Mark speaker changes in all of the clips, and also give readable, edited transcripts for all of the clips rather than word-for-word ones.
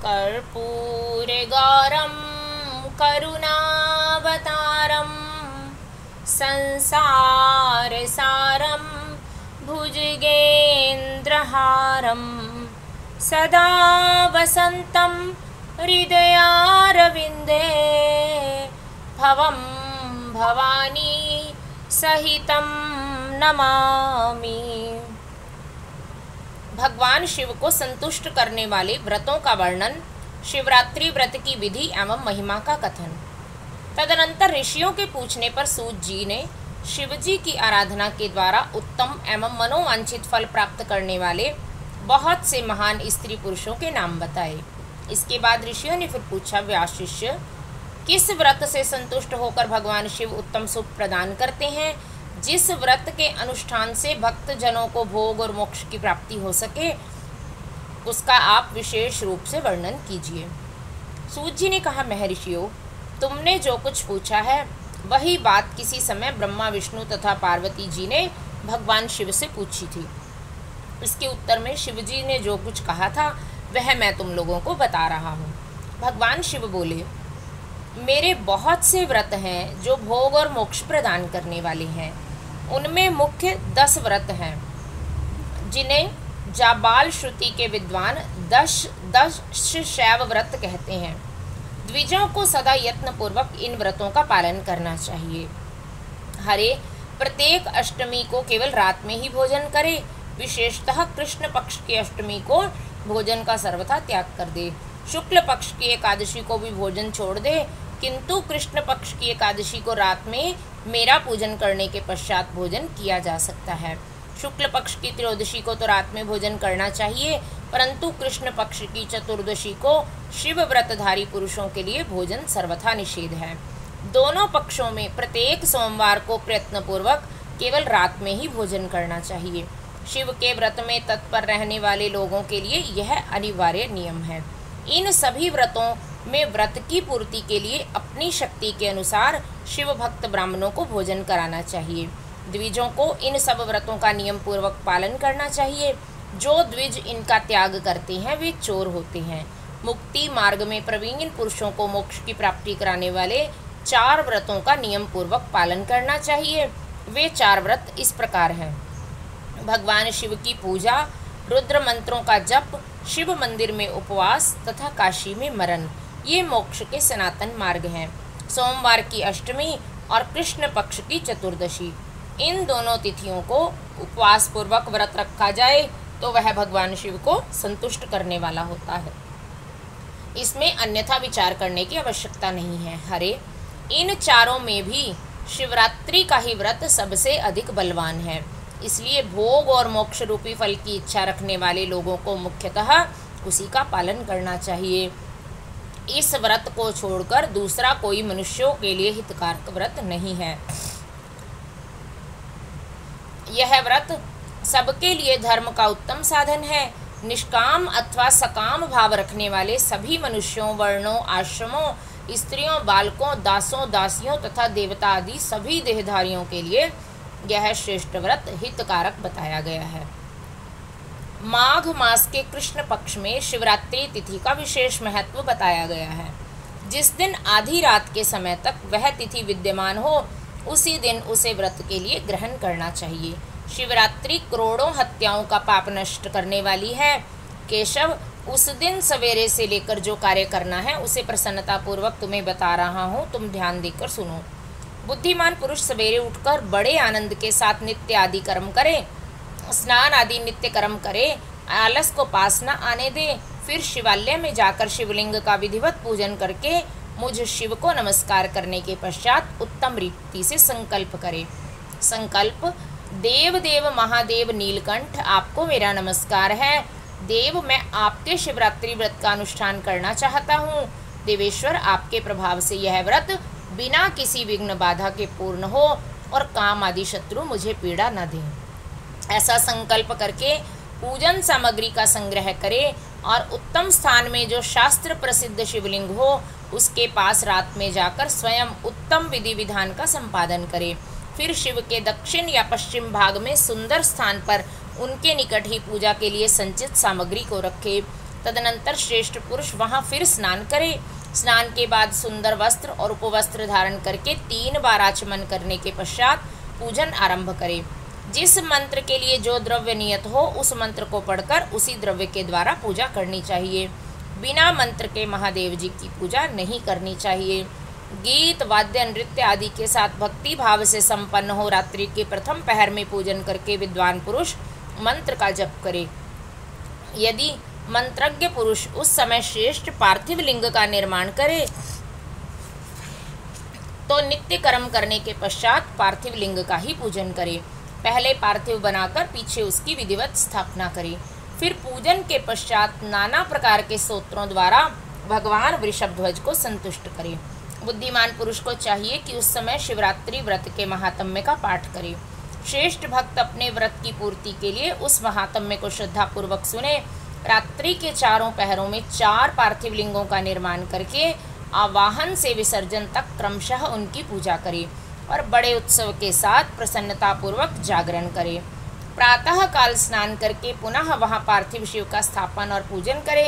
Speaker 1: कर्पूरगौरं करुणावतारं संसारसारं भुजगेन्द्रहारं सदा वसन्तं हृदयारविन्दे भवं भवानी सहितं नमामि। भगवान शिव को संतुष्ट करने वाले व्रतों का वर्णन, शिवरात्रि व्रत की विधि एवं महिमा का कथन। तदनंतर ऋषियों के पूछने पर सूत जी ने शिवजी की आराधना के द्वारा उत्तम एवं मनोवांछित फल प्राप्त करने वाले बहुत से महान स्त्री पुरुषों के नाम बताए। इसके बाद ऋषियों ने फिर पूछा, व्यास शिष्य, किस व्रत से संतुष्ट होकर भगवान शिव उत्तम सुख प्रदान करते हैं, जिस व्रत के अनुष्ठान से भक्त जनों को भोग और मोक्ष की प्राप्ति हो सके, उसका आप विशेष रूप से वर्णन कीजिए। सूत जी ने कहा, महर्षियों, तुमने जो कुछ पूछा है वही बात किसी समय ब्रह्मा, विष्णु तथा पार्वती जी ने भगवान शिव से पूछी थी। इसके उत्तर में शिवजी ने जो कुछ कहा था वह मैं तुम लोगों को बता रहा हूँ। भगवान शिव बोले, मेरे बहुत से व्रत हैं जो भोग और मोक्ष प्रदान करने वाले हैं। उनमें मुख्य 10 व्रत हैं, जिन्हें जाबाल श्रुति के विद्वान 10 शैव व्रत कहते हैं। द्विजों को सदा यत्नपूर्वक इन व्रतों का पालन करना चाहिए। हरे प्रत्येक अष्टमी को केवल रात में ही भोजन करे, विशेषतः कृष्ण पक्ष की अष्टमी को भोजन का सर्वथा त्याग कर दे। शुक्ल पक्ष की एकादशी को भी भोजन छोड़ दे, किंतु कृष्ण पक्ष की एकादशी को रात में मेरा पूजन करने के पश्चात भोजन किया जा सकता है। शुक्ल पक्ष की त्रयोदशी को तो रात में भोजन करना चाहिए, परंतु कृष्ण पक्ष की चतुर्दशी को शिव व्रतधारी पुरुषों के लिए भोजन सर्वथा निषेध है। दोनों पक्षों में प्रत्येक सोमवार को प्रयत्नपूर्वक केवल रात में ही भोजन करना चाहिए। शिव के व्रत में तत्पर रहने वाले लोगों के लिए यह अनिवार्य नियम है। इन सभी व्रतों में व्रत की पूर्ति के लिए अपनी शक्ति के अनुसार शिव भक्त ब्राह्मणों को भोजन कराना चाहिए। द्विजों को इन सब व्रतों का नियम पूर्वक पालन करना चाहिए। जो द्विज इनका त्याग करते हैं वे चोर होते हैं। मुक्ति मार्ग में प्रवीण पुरुषों को मोक्ष की प्राप्ति कराने वाले 4 व्रतों का नियम पूर्वक पालन करना चाहिए। वे 4 व्रत इस प्रकार हैं: भगवान शिव की पूजा, रुद्र मंत्रों का जप, शिव मंदिर में उपवास तथा काशी में मरण, ये मोक्ष के सनातन मार्ग हैं। सोमवार की अष्टमी और कृष्ण पक्ष की चतुर्दशी, इन दोनों तिथियों को उपवास पूर्वक व्रत रखा जाए तो वह भगवान शिव को संतुष्ट करने वाला होता है। इसमें अन्यथा विचार करने की आवश्यकता नहीं है। हरे, इन चारों में भी शिवरात्रि का ही व्रत सबसे अधिक बलवान है। इसलिए भोग और मोक्ष रूपी फल की इच्छा रखने वाले लोगों को मुख्यतः उसी का पालन करना चाहिए। इस व्रत को छोड़कर दूसरा कोई मनुष्यों के लिए हितकारक व्रत नहीं है। यह व्रत सबके लिए धर्म का उत्तम साधन है। निष्काम अथवा सकाम भाव रखने वाले सभी मनुष्यों, वर्णों, आश्रमों, स्त्रियों, बालकों, दासों, दासियों तथा देवता आदि सभी देहधारियों के लिए यह श्रेष्ठ व्रत हितकारक बताया गया है। माघ मास के कृष्ण पक्ष में शिवरात्रि तिथि का विशेष महत्व बताया गया है। जिस दिन आधी रात के समय तक वह तिथि विद्यमान हो, उसी दिन उसे व्रत के लिए ग्रहण करना चाहिए। शिवरात्रि करोड़ों हत्याओं का पाप नष्ट करने वाली है। केशव, उस दिन सवेरे से लेकर जो कार्य करना है उसे प्रसन्नतापूर्वक तुम्हें बता रहा हूँ, तुम ध्यान देकर सुनो। बुद्धिमान पुरुष सवेरे उठकर बड़े आनंद के साथ नित्य आदि कर्म करे, स्नान आदि नित्य कर्म करे, आलस को पास न आने दे। फिर शिवालय में जाकर शिवलिंग का विधिवत पूजन करके मुझ शिव को नमस्कार करने के पश्चात उत्तम रीति से संकल्प करे। संकल्प: देव देव महादेव नीलकंठ, आपको मेरा नमस्कार है। देव, मैं आपके शिवरात्रि व्रत का अनुष्ठान करना चाहता हूँ। देवेश्वर, आपके प्रभाव से यह व्रत बिना किसी विघ्न बाधा के पूर्ण हो और काम आदि शत्रु मुझे पीड़ा न दें। ऐसा संकल्प करके पूजन सामग्री का संग्रह करे और उत्तम स्थान में जो शास्त्र प्रसिद्ध शिवलिंग हो उसके पास रात में जाकर स्वयं उत्तम विधि विधान का संपादन करे। फिर शिव के दक्षिण या पश्चिम भाग में सुंदर स्थान पर उनके निकट ही पूजा के लिए संचित सामग्री को रखे। तदनंतर श्रेष्ठ पुरुष वहाँ फिर स्नान करे। स्नान के बाद सुंदर वस्त्र और उपवस्त्र धारण करके 3 बार आचमन करने के पश्चात पूजन आरंभ करे। जिस मंत्र के लिए जो द्रव्य नियत हो उस मंत्र को पढ़कर उसी द्रव्य के द्वारा पूजा करनी चाहिए। बिना मंत्र के महादेव जी की पूजा नहीं करनी चाहिए। गीत वाद्य नृत्य आदि के साथ भक्ति भाव से संपन्न हो रात्रि के प्रथम पहर में पूजन करके विद्वान पुरुष मंत्र का जप करे। यदि मंत्रज्ञ पुरुष उस समय श्रेष्ठ पार्थिव लिंग का निर्माण करे तो नित्य कर्म करने के पश्चात पार्थिव लिंग का ही पूजन करे। पहले पार्थिव बनाकर पीछे उसकी विधिवत स्थापना करे। फिर पूजन के पश्चात नाना प्रकार के स्तोत्रों द्वारा भगवान वृषभध्वज को संतुष्ट करे। बुद्धिमान पुरुष को चाहिए कि उस समय शिवरात्रि व्रत के महात्म्य का पाठ करे। श्रेष्ठ भक्त अपने व्रत की पूर्ति के लिए उस महात्म्य को श्रद्धापूर्वक सुने। रात्रि के चारों पहरों में 4 पार्थिव लिंगों का निर्माण करके आवाहन से विसर्जन तक क्रमशः उनकी पूजा करे और बड़े उत्सव के साथ प्रसन्नतापूर्वक जागरण करे। प्रातः काल स्नान करके पुनः वहां पार्थिव शिव का स्थापन और पूजन करे।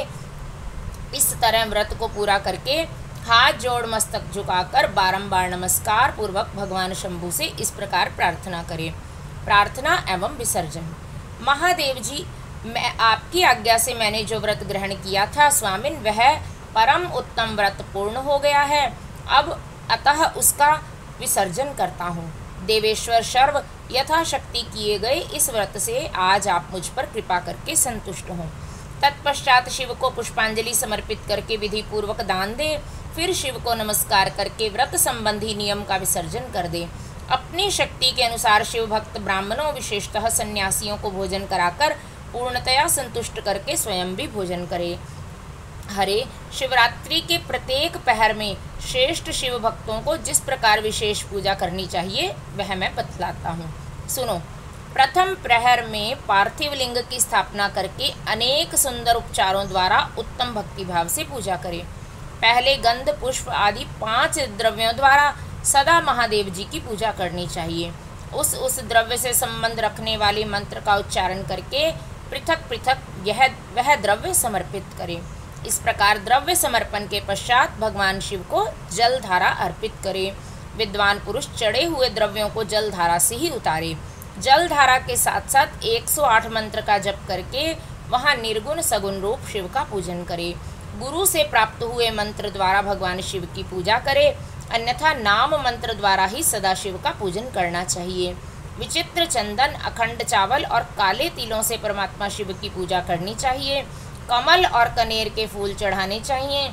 Speaker 1: इस तरह व्रत को पूरा करके हाथ जोड़ मस्तक झुकाकर बारंबार नमस्कार पूर्वक भगवान शंभु से इस प्रकार प्रार्थना करें। प्रार्थना एवं विसर्जन। महादेव जी, मैं आपकी आज्ञा से मैंने जो व्रत ग्रहण किया था स्वामिन, वह परम उत्तम व्रत पूर्ण हो गया है। अब अतः उसका विसर्जन करता हूँ। देवेश्वर सर्व यथाशक्ति किए गए इस व्रत से आज आप मुझ पर कृपा करके संतुष्ट हों। तत्पश्चात शिव को पुष्पांजलि समर्पित करके विधि पूर्वक दान दे। फिर शिव को नमस्कार करके व्रत संबंधी नियम का विसर्जन कर दे। अपनी शक्ति के अनुसार शिव भक्त ब्राह्मणों विशेषतः सन्यासियों को भोजन कराकर पूर्णतया संतुष्ट करके स्वयं भी भोजन करे। हरे, शिवरात्रि के प्रत्येक पहर में श्रेष्ठ शिव भक्तों को जिस प्रकार विशेष पूजा करनी चाहिए वह मैं बतलाता हूँ, सुनो। प्रथम प्रहर में पार्थिव लिंग की स्थापना करके अनेक सुंदर उपचारों द्वारा उत्तम भक्ति भाव से पूजा करें। पहले गंध पुष्प आदि 5 द्रव्यों द्वारा सदा महादेव जी की पूजा करनी चाहिए। उस द्रव्य से संबंध रखने वाले मंत्र का उच्चारण करके पृथक पृथक वह द्रव्य समर्पित करें। इस प्रकार द्रव्य समर्पण के पश्चात भगवान शिव को जल धारा अर्पित करें। विद्वान पुरुष चढ़े हुए द्रव्यों को जल धारा से ही उतारे। जल धारा के साथ साथ 108 मंत्र का जप करके वहां निर्गुण सगुण रूप शिव का पूजन करे। गुरु से प्राप्त हुए मंत्र द्वारा भगवान शिव की पूजा करे, अन्यथा नाम मंत्र द्वारा ही सदाशिव का पूजन करना चाहिए। विचित्र चंदन, अखंड चावल और काले तिलों से परमात्मा शिव की पूजा करनी चाहिए। कमल और कनेर के फूल चढ़ाने चाहिए।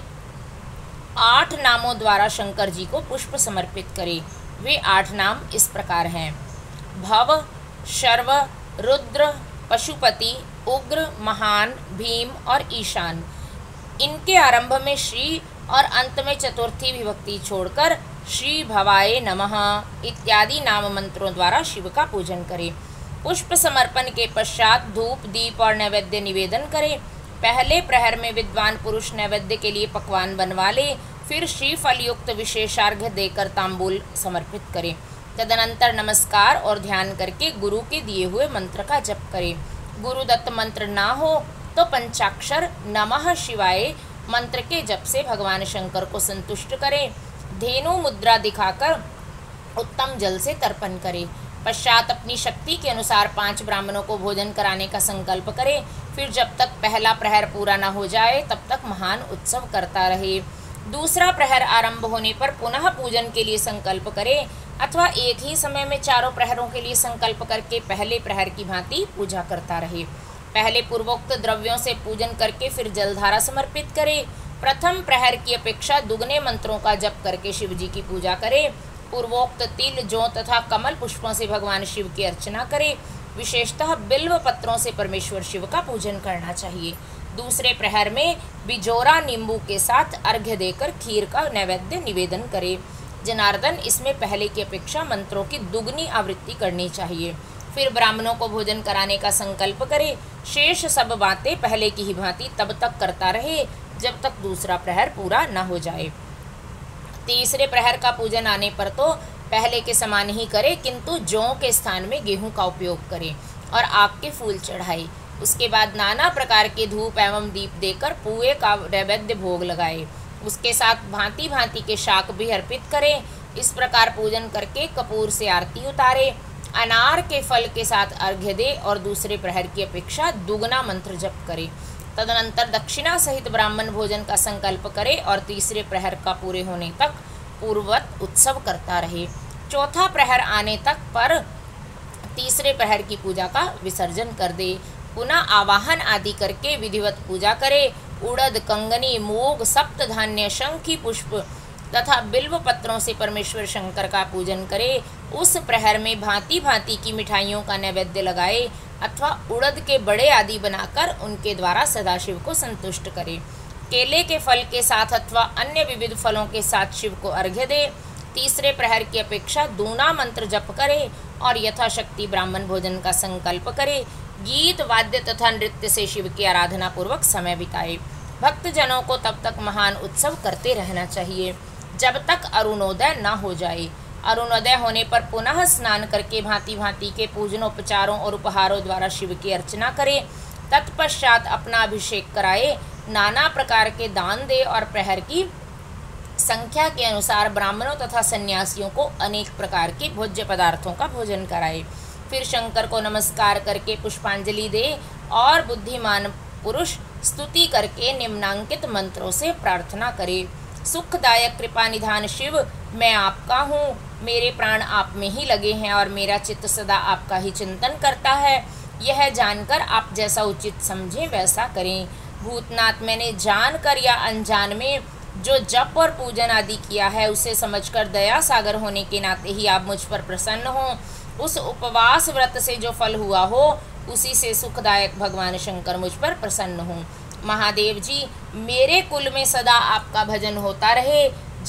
Speaker 1: 8 नामों द्वारा शंकर जी को पुष्प समर्पित करें। वे 8 नाम इस प्रकार हैं: भव, शर्व, रुद्र, पशुपति, उग्र, महान, भीम और ईशान। इनके आरंभ में श्री और अंत में चतुर्थी विभक्ति छोड़कर श्री भवाय नमः इत्यादि नाम मंत्रों द्वारा शिव का पूजन करें। पुष्प समर्पण के पश्चात धूप, दीप और नैवेद्य निवेदन करें। पहले प्रहर में विद्वान पुरुष नैवेद्य के लिए पकवान बनवा ले, फिर श्रीफल युक्त विशेषार्घ्य देकर तांबूल समर्पित करें। तदनंतर नमस्कार और ध्यान करके गुरु के दिए हुए मंत्र का जप करें। गुरु दत्त मंत्र ना हो तो पंचाक्षर नमः शिवाय मंत्र के जप से भगवान शंकर को संतुष्ट करें। धेनु मुद्रा दिखाकर उत्तम जल से तर्पण करें। पश्चात अपनी शक्ति के अनुसार 5 ब्राह्मणों को भोजन कराने का संकल्प करें। फिर जब तक पहला प्रहर पूरा न हो जाए तब तक महान उत्सव करता रहे। दूसरा प्रहर आरंभ होने पर पुनः पूजन के लिए संकल्प करें, अथवा एक ही समय में चारों प्रहरों के लिए संकल्प करके पहले प्रहर की भांति पूजा करता रहे। पहले पूर्वोक्त द्रव्यों से पूजन करके फिर जलधारा समर्पित करें। प्रथम प्रहर की अपेक्षा दुगने मंत्रों का जप करके शिव जी की पूजा करें। पूर्वोक्त तिल, जौ तथा कमल पुष्पों से भगवान शिव की अर्चना करें। विशेषतः बिल्व पत्रों से परमेश्वर शिव का पूजन करना चाहिए। दूसरे प्रहर में बिजोरा नींबू के साथ अर्घ्य देकर खीर का नैवेद्य निवेदन करें। जनार्दन, इसमें पहले की अपेक्षा मंत्रों की दुगनी आवृत्ति करनी चाहिए। फिर ब्राह्मणों को भोजन कराने का संकल्प करे। शेष सब बातें पहले की ही भांति तब तक करता रहे जब तक दूसरा प्रहर पूरा न हो जाए। तीसरे प्रहर का पूजन आने पर तो पहले के समान ही करे, किंतु जौ के स्थान में गेहूं का उपयोग करे और आग के फूल चढ़ाए। उसके बाद नाना प्रकार के धूप एवं दीप देकर पुए का नैवेद्य भोग लगाए। उसके साथ भांति भांति के शाक भी अर्पित करें। इस प्रकार पूजन करके कपूर से आरती उतारे, अनार के फल के साथ अर्घ्य दे और दूसरे प्रहर की अपेक्षा दुगना मंत्र जप करे। तदनंतर दक्षिणा सहित ब्राह्मण भोजन का संकल्प करे और तीसरे प्रहर का पूरे होने तक पूर्ववत उत्सव करता रहे। चौथा प्रहर आने तक पर तीसरे प्रहर की पूजा का विसर्जन कर दे। पुनः आवाहन आदि करके विधिवत पूजा करे। उड़द, कंगनी, मूग, सप्त धान्य, शंखी पुष्प तथा बिल्व पत्रों से परमेश्वर शंकर का पूजन करे। उस प्रहर में भांति भांति की मिठाइयों का नैवेद्य लगाए अथवा उड़द के बड़े आदि बनाकर उनके द्वारा सदाशिव को संतुष्ट करे। केले के फल के साथ अथवा अन्य विविध फलों के साथ शिव को अर्घ्य दे। तीसरे प्रहर की अपेक्षा दूना मंत्र जप करे और यथाशक्ति ब्राह्मण भोजन का संकल्प करे। गीत, वाद्य तथा नृत्य से शिव की आराधना पूर्वक समय बिताए। भक्तजनों को तब तक महान उत्सव करते रहना चाहिए जब तक अरुणोदय न हो जाए। अरुणोदय होने पर पुनः स्नान करके भांति भांति के पूजनोपचारों और उपहारों द्वारा शिव की अर्चना करे। तत्पश्चात अपना अभिषेक कराए, नाना प्रकार के दान दे और प्रहर की संख्या के अनुसार ब्राह्मणों तथा सन्यासियों को अनेक प्रकार के भोज्य पदार्थों का भोजन कराए। फिर शंकर को नमस्कार करके पुष्पांजलि दे और बुद्धिमान पुरुष स्तुति करके निम्नांकित मंत्रों से प्रार्थना करे। सुखदायक कृपा निधान शिव, मैं आपका हूँ, मेरे प्राण आप में ही लगे हैं और मेरा चित्त सदा आपका ही चिंतन करता है। यह जानकर आप जैसा उचित समझें वैसा करें। भूतनाथ, मैंने जानकर या अनजान में जो जप और पूजन आदि किया है उसे समझकर दया सागर होने के नाते ही आप मुझ पर प्रसन्न हो। उस उपवास व्रत से जो फल हुआ हो उसी से सुखदायक भगवान शंकर मुझ पर प्रसन्न हो। महादेव जी, मेरे कुल में सदा आपका भजन होता रहे।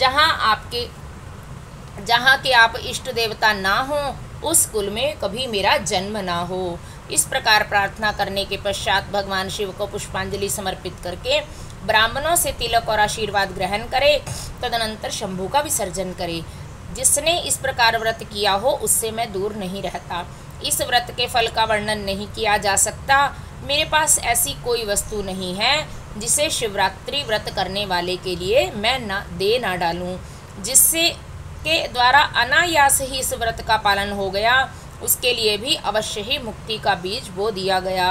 Speaker 1: जहाँ के आप इष्ट देवता ना हो उस कुल में कभी मेरा जन्म ना हो। इस प्रकार प्रार्थना करने के पश्चात भगवान शिव को पुष्पांजलि समर्पित करके ब्राह्मणों से तिलक और आशीर्वाद ग्रहण करे। तदनंतर शंभू का विसर्जन करे। जिसने इस प्रकार व्रत किया हो उससे मैं दूर नहीं रहता। इस व्रत के फल का वर्णन नहीं किया जा सकता। मेरे पास ऐसी कोई वस्तु नहीं है जिसे शिवरात्रि व्रत करने वाले के लिए मैं ना डालूं। जिससे के द्वारा अनायास ही इस व्रत का पालन हो गया उसके लिए भी अवश्य ही मुक्ति का बीज बो दिया गया।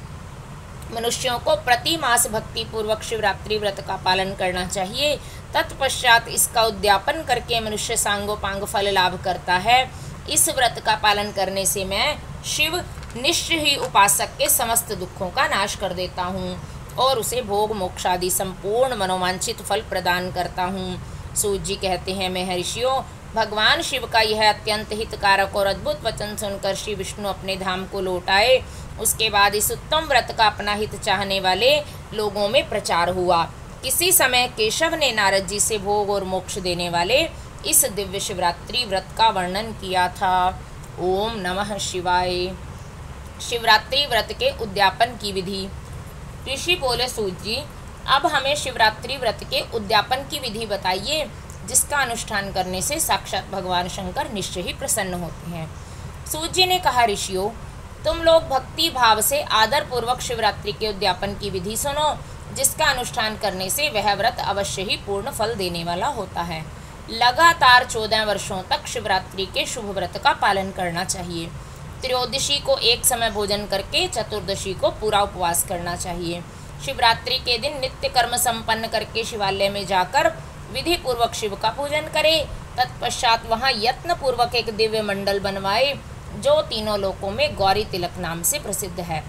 Speaker 1: मनुष्यों को प्रति मास भक्ति पूर्वक शिवरात्रि व्रत का पालन करना चाहिए। तत्पश्चात इसका उद्यापन करके मनुष्य सांगोपांग फल लाभ करता है। इस व्रत का पालन करने से मैं शिव निश्चय ही उपासक के समस्त दुखों का नाश कर देता हूँ और उसे भोग मोक्षादि संपूर्ण मनोवांछित फल प्रदान करता हूँ। सूत जी कहते हैं, महर्षियों, भगवान शिव का यह अत्यंत हितकारक और अद्भुत वचन सुनकर श्री विष्णु अपने धाम को लौट आए। उसके बाद इस उत्तम व्रत का अपना हित चाहने वाले लोगों में प्रचार हुआ। किसी समय केशव ने नारद जी से भोग और मोक्ष देने वाले इस दिव्य शिवरात्रि व्रत का वर्णन किया था। ओम नमः शिवाय। शिवरात्रि व्रत के उद्यापन की विधि। ऋषि बोले, सूत जी, अब हमें शिवरात्रि व्रत के उद्यापन की विधि बताइए जिसका अनुष्ठान करने से साक्षात भगवान शंकर निश्चय ही प्रसन्न होते हैं। सूत जी ने कहा, ऋषियों, तुम लोग भक्ति भाव से आदर पूर्वक शिवरात्रि के उद्यापन की विधि सुनो, जिसका अनुष्ठान करने से वह व्रत अवश्य ही पूर्ण फल देने वाला होता है। लगातार 14 वर्षों तक शिवरात्रि के शुभ व्रत का पालन करना चाहिए। त्रयोदशी को एक समय भोजन करके चतुर्दशी को पूरा उपवास करना चाहिए। शिवरात्रि के दिन नित्य कर्म संपन्न करके शिवालय में जाकर विधि पूर्वक शिव का पूजन करें। तत्पश्चात वहां यत्न पूर्वक एक दिव्य मंडल बनवाए जो तीनों लोकों में गौरी तिलक नाम से प्रसिद्ध है।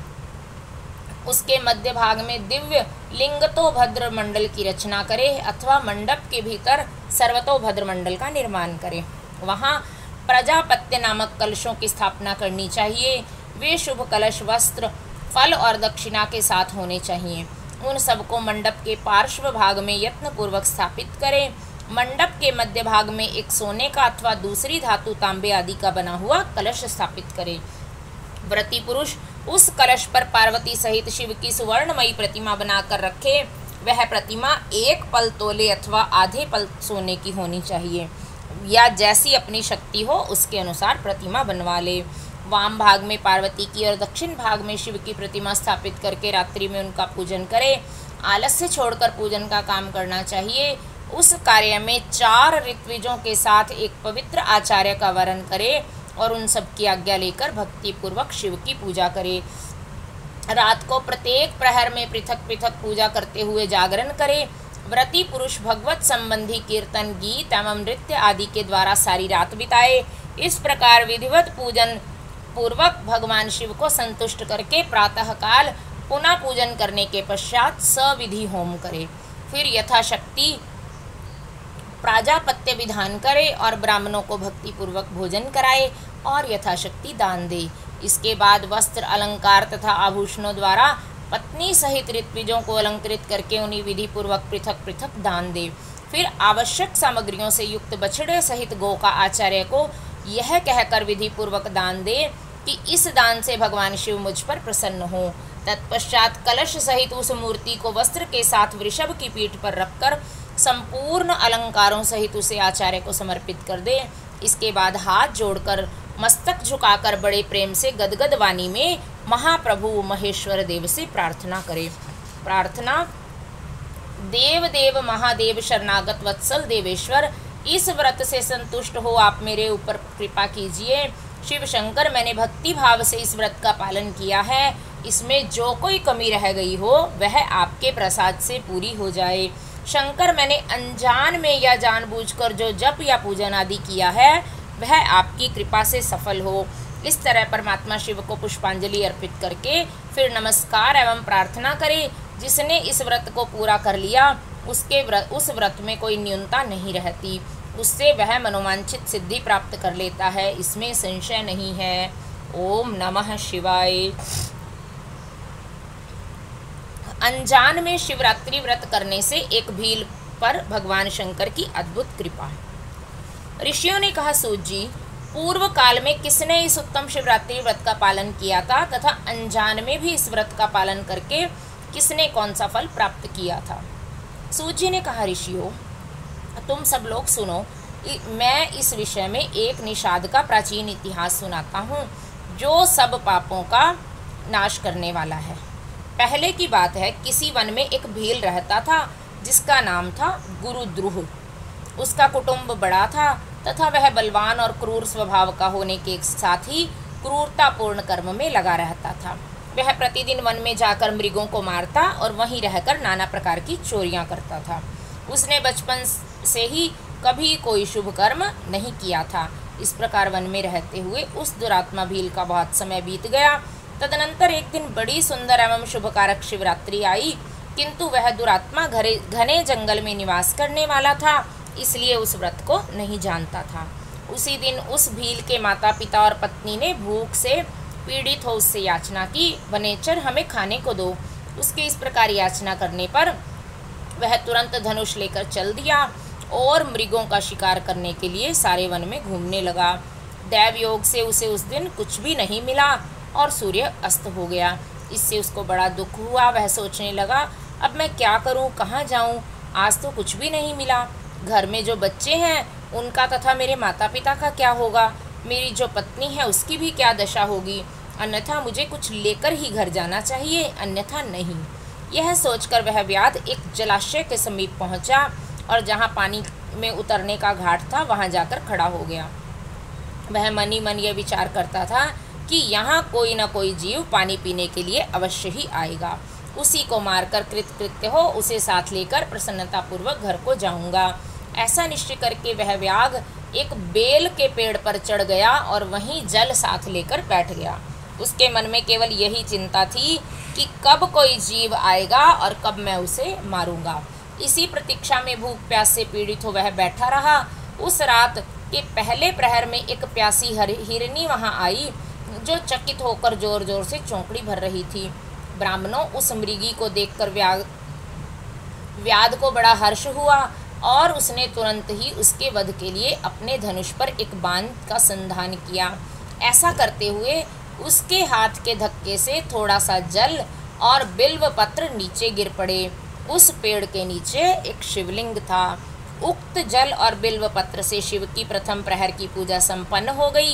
Speaker 1: उसके मध्य भाग में दिव्य लिंगतोभद्र मंडल की रचना करे अथवा मंडप के भीतर सर्वतोभद्र मंडल का निर्माण करे। वहां प्रजापत्य नामक कलशों की स्थापना करनी चाहिए। वे शुभ कलश वस्त्र, फल और दक्षिणा के साथ होने चाहिए। उन सबको मंडप के पार्श्व भाग में यत्नपूर्वक स्थापित करें। मंडप के मध्य भाग में एक सोने का अथवा दूसरी धातु तांबे आदि का बना हुआ कलश स्थापित करें। व्रती पुरुष उस कलश पर पार्वती सहित शिव की सुवर्णमयी प्रतिमा बनाकर रखे। वह प्रतिमा 1 पल तोले अथवा आधे पल सोने की होनी चाहिए या जैसी अपनी शक्ति हो उसके अनुसार प्रतिमा बनवा ले। वाम भाग में पार्वती की और दक्षिण भाग में शिव की प्रतिमा स्थापित करके रात्रि में उनका पूजन करे। आलस्य छोड़कर पूजन का काम करना चाहिए। उस कार्य में 4 ऋत्विजों के साथ एक पवित्र आचार्य का वरण करे और उन सब की आज्ञा लेकर भक्ति पूर्वक शिव की पूजा करे। रात को प्रत्येक प्रहर में पृथक पृथक पूजा करते हुए जागरण करे। व्रती पुरुष भगवत संबंधी कीर्तन, गीत एवं नृत्य आदि के द्वारा सारी रात बिताए। इस प्रकार विधिवत पूजन पूर्वक भगवान शिव को संतुष्ट करके प्रातःकाल पुनः पूजन करने के पश्चात सविधि होम करे। फिर यथाशक्ति प्राजापत्य विधान करे और ब्राह्मणों को भक्ति पूर्वक भोजन कराए और यथाशक्ति दान दे। इसके बाद वस्त्र, अलंकार तथा आभूषणों द्वारा पत्नी सहित ऋत्विजों को अलंकृत करके उन्हें विधि पूर्वक पृथक पृथक दान दे। फिर आवश्यक सामग्रियों से युक्त बछड़े सहित गौ का आचार्य को यह कहकर विधि पूर्वक दान दे कि इस दान से भगवान शिव मुझ पर प्रसन्न हो। तत्पश्चात कलश सहित उस मूर्ति को वस्त्र के साथ वृषभ की पीठ पर रखकर संपूर्ण अलंकारों सहित उसे आचार्य को समर्पित कर दे। इसके बाद हाथ जोड़कर मस्तक झुकाकर बड़े प्रेम से गदगद वाणी में महाप्रभु महेश्वर देव से प्रार्थना करे। प्रार्थना: देव देव महादेव शरणागत वत्सल देवेश्वर, इस व्रत से संतुष्ट हो आप मेरे ऊपर कृपा कीजिए। शिव शंकर, मैंने भक्ति भाव से इस व्रत का पालन किया है। इसमें जो कोई कमी रह गई हो वह आपके प्रसाद से पूरी हो जाए। शंकर, मैंने अनजान में या जानबूझकर जो जप या पूजन आदि किया है वह आपकी कृपा से सफल हो। इस तरह परमात्मा शिव को पुष्पांजलि अर्पित करके फिर नमस्कार एवं प्रार्थना करें। जिसने इस व्रत को पूरा कर लिया उस व्रत में कोई न्यूनता नहीं रहती, उससे वह मनोवांछित सिद्धि प्राप्त कर लेता है, इसमें संशय नहीं है। ओम नमः शिवाय। अनजान में शिवरात्रि व्रत करने से एक भील पर भगवान शंकर की अद्भुत कृपा है। ऋषियों ने कहा, सूत जी, पूर्व काल में किसने इस उत्तम शिवरात्रि व्रत का पालन किया था तथा अनजान में भी इस व्रत का पालन करके किसने कौन सा फल प्राप्त किया था? सूत जी ने कहा, ऋषियों, तुम सब लोग सुनो, मैं इस विषय में एक निषाद का प्राचीन इतिहास सुनाता हूँ जो सब पापों का नाश करने वाला है। पहले की बात है, किसी वन में एक भील रहता था जिसका नाम था गुरुद्रुह। उसका कुटुंब बड़ा था तथा वह बलवान और क्रूर स्वभाव का होने के साथ ही क्रूरतापूर्ण कर्म में लगा रहता था। वह प्रतिदिन वन में जाकर मृगों को मारता और वहीं रहकर नाना प्रकार की चोरियां करता था। उसने बचपन से ही कभी कोई शुभ कर्म नहीं किया था। इस प्रकार वन में रहते हुए उस दुरात्मा भील का बहुत समय बीत गया। तदनंतर एक दिन बड़ी सुंदर एवं शुभकारक शिवरात्रि आई, किंतु वह दुरात्मा घने जंगल में निवास करने वाला था, इसलिए उस व्रत को नहीं जानता था। उसी दिन उस भील के माता पिता और पत्नी ने भूख से पीड़ित हो उससे याचना की, वनेचर हमें खाने को दो। उसके इस प्रकार याचना करने पर वह तुरंत धनुष लेकर चल दिया और मृगों का शिकार करने के लिए सारे वन में घूमने लगा। दैव योग से उसे उस दिन कुछ भी नहीं मिला और सूर्य अस्त हो गया। इससे उसको बड़ा दुख हुआ। वह सोचने लगा, अब मैं क्या करूं, कहाँ जाऊं? आज तो कुछ भी नहीं मिला। घर में जो बच्चे हैं उनका तथा मेरे माता पिता का क्या होगा? मेरी जो पत्नी है उसकी भी क्या दशा होगी? अन्यथा मुझे कुछ लेकर ही घर जाना चाहिए, अन्यथा नहीं। यह सोचकर वह व्याध एक जलाशय के समीप पहुंचा और जहां पानी में उतरने का घाट था वहां जाकर खड़ा हो गया। वह मन ही मन यह विचार करता था कि यहाँ कोई न कोई जीव पानी पीने के लिए अवश्य ही आएगा। उसी को मारकर कृतकृत्य हो उसे साथ लेकर प्रसन्नतापूर्वक घर को जाऊंगा। ऐसा निश्चय करके वह व्याघ एक बेल के पेड़ पर चढ़ गया और वहीं जल साथ लेकर बैठ गया। उसके मन में केवल यही चिंता थी कि कब कोई जीव आएगा और कब मैं उसे मारूंगा। इसी प्रतीक्षा में भूख प्यास से पीड़ित हो वह बैठा रहा। उस रात के पहले प्रहर में एक प्यासी हिरनी वहां आई जो चकित होकर जोर जोर से चौंकड़ी भर रही थी। ब्राह्मणों, उस मृगी को देखकर व्याध को बड़ा हर्ष हुआ और उसने तुरंत ही उसके वध के लिए अपने धनुष पर एक बाण का संधान किया। ऐसा करते हुए उसके हाथ के धक्के से थोड़ा सा जल और बिल्व पत्र नीचे गिर पड़े। उस पेड़ के नीचे एक शिवलिंग था। उक्त जल और बिल्व पत्र से शिव की प्रथम प्रहर की पूजा संपन्न हो गई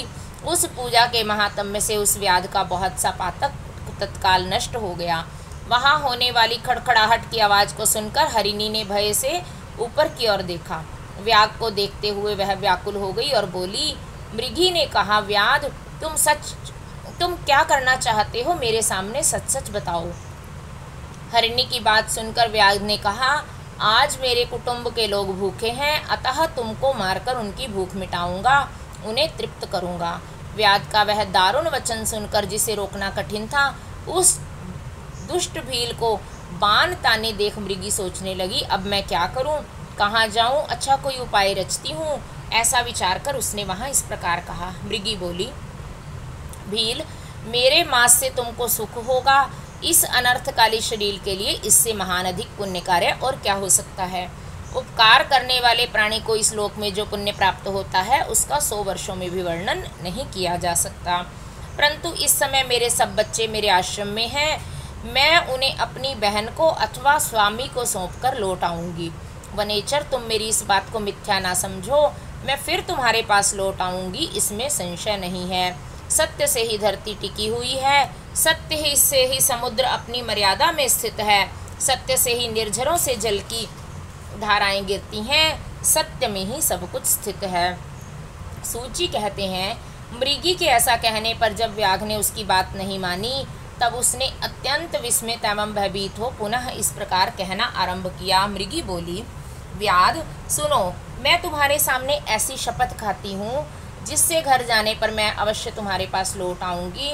Speaker 1: उस पूजा के महात्म्य से उस व्याध का बहुत सा पातक तत्काल नष्ट हो गया। वहाँ होने वाली खड़खड़ाहट की आवाज़ को सुनकर हरिणी ने भय से ऊपर की ओर देखा। व्याध को देखते हुए वह व्याकुल हो गई और बोली। मृगी ने कहा, व्याध, तुम क्या करना चाहते हो? मेरे सामने सच सच बताओ। हरिणी की बात सुनकर व्याध ने कहा, आज मेरे कुटुंब के लोग भूखे हैं, अतः तुमको मारकर उनकी भूख मिटाऊंगा, उन्हें तृप्त करूंगा। व्याध का वह दारुण वचन सुनकर, जिसे रोकना कठिन था, उस दुष्ट भील को बाण ताने देख मृगी सोचने लगी, अब मैं क्या करूं, कहाँ जाऊं, अच्छा कोई उपाय रचती हूँ। ऐसा विचार कर उसने वहाँ इस प्रकार कहा। मृगी बोली, भील, मेरे मांस से तुमको सुख होगा, इस अनर्थकाली शरीर के लिए इससे महान अधिक पुण्य कार्य और क्या हो सकता है। उपकार करने वाले प्राणी को इस लोक में जो पुण्य प्राप्त होता है उसका 100 वर्षों में भी वर्णन नहीं किया जा सकता। परंतु इस समय मेरे सब बच्चे मेरे आश्रम में हैं, मैं उन्हें अपनी बहन को अथवा स्वामी को सौंपकर लौट आऊँगी। वनेचर, तुम मेरी इस बात को मिथ्या ना समझो, मैं फिर तुम्हारे पास लौट आऊँगी, इसमें संशय नहीं है। सत्य से ही धरती टिकी हुई है, सत्य ही से ही समुद्र अपनी मर्यादा में स्थित है, सत्य से ही निर्झरों से जल की धाराएं गिरती हैं, सत्य में ही सब कुछ स्थित है। सूत जी कहते हैं, मृगी के ऐसा कहने पर जब व्याघ ने उसकी बात नहीं मानी, तब उसने अत्यंत विस्मित एवं भयभीत हो पुनः इस प्रकार कहना आरंभ किया। मृगी बोली, व्याध, सुनो, मैं तुम्हारे सामने ऐसी शपथ खाती हूँ जिससे घर जाने पर मैं अवश्य तुम्हारे पास लौट आऊँगी।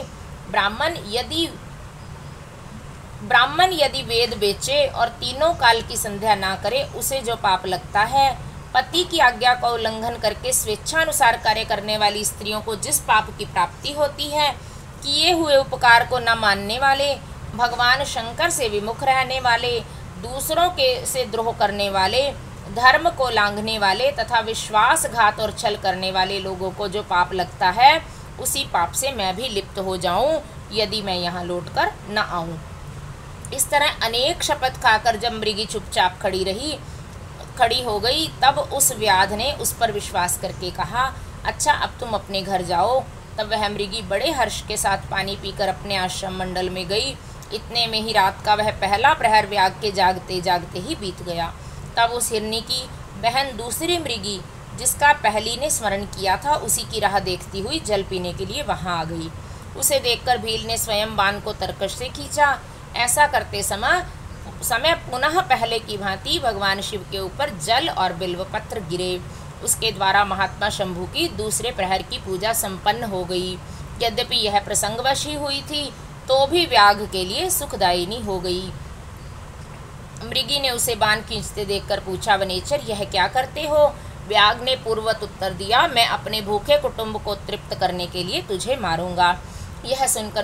Speaker 1: ब्राह्मण यदि वेद बेचे और तीनों काल की संध्या ना करे, उसे जो पाप लगता है, पति की आज्ञा का उल्लंघन करके स्वेच्छानुसार कार्य करने वाली स्त्रियों को जिस पाप की प्राप्ति होती है, किए हुए उपकार को न मानने वाले, भगवान शंकर से विमुख रहने वाले, दूसरों के से द्रोह करने वाले, धर्म को लांघने वाले तथा विश्वासघात और छल करने वाले लोगों को जो पाप लगता है, उसी पाप से मैं भी लिप्त हो जाऊं यदि मैं यहाँ लौटकर न आऊं। इस तरह अनेक शपथ खाकर जब मृगी चुपचाप खड़ी हो गई, तब उस व्याध ने उस पर विश्वास करके कहा, अच्छा, अब तुम अपने घर जाओ। तब वह मृगी बड़े हर्ष के साथ पानी पीकर अपने आश्रम मंडल में गई। इतने में ही रात का वह पहला प्रहर व्याघ के जागते जागते ही बीत गया। तब उस हिरनी की बहन दूसरी मृगी, जिसका पहली ने स्मरण किया था, उसी की राह देखती हुई जल पीने के लिए वहां आ गई। उसे देखकर भील ने स्वयं बाण को तरकश से खींचा। ऐसा करते समय पुनः पहले की भांति भगवान शिव के ऊपर जल और बिल्वपत्र गिरे। उसके द्वारा महात्मा शंभु की दूसरे प्रहर की पूजा संपन्न हो गई। यद्यपि यह प्रसंगवश ही हुई थी, तो भी व्याघ के लिए सुखदायिनी हो गई। मृगी ने उसे बाण खींचते देखकर पूछा, वनेचर, यह क्या करते हो? व्याघ ने पूर्ववत उत्तर दिया, मैं अपने भूखे कुटुंब को तृप्त करने के लिए तुझे मारूंगा। यह सुनकर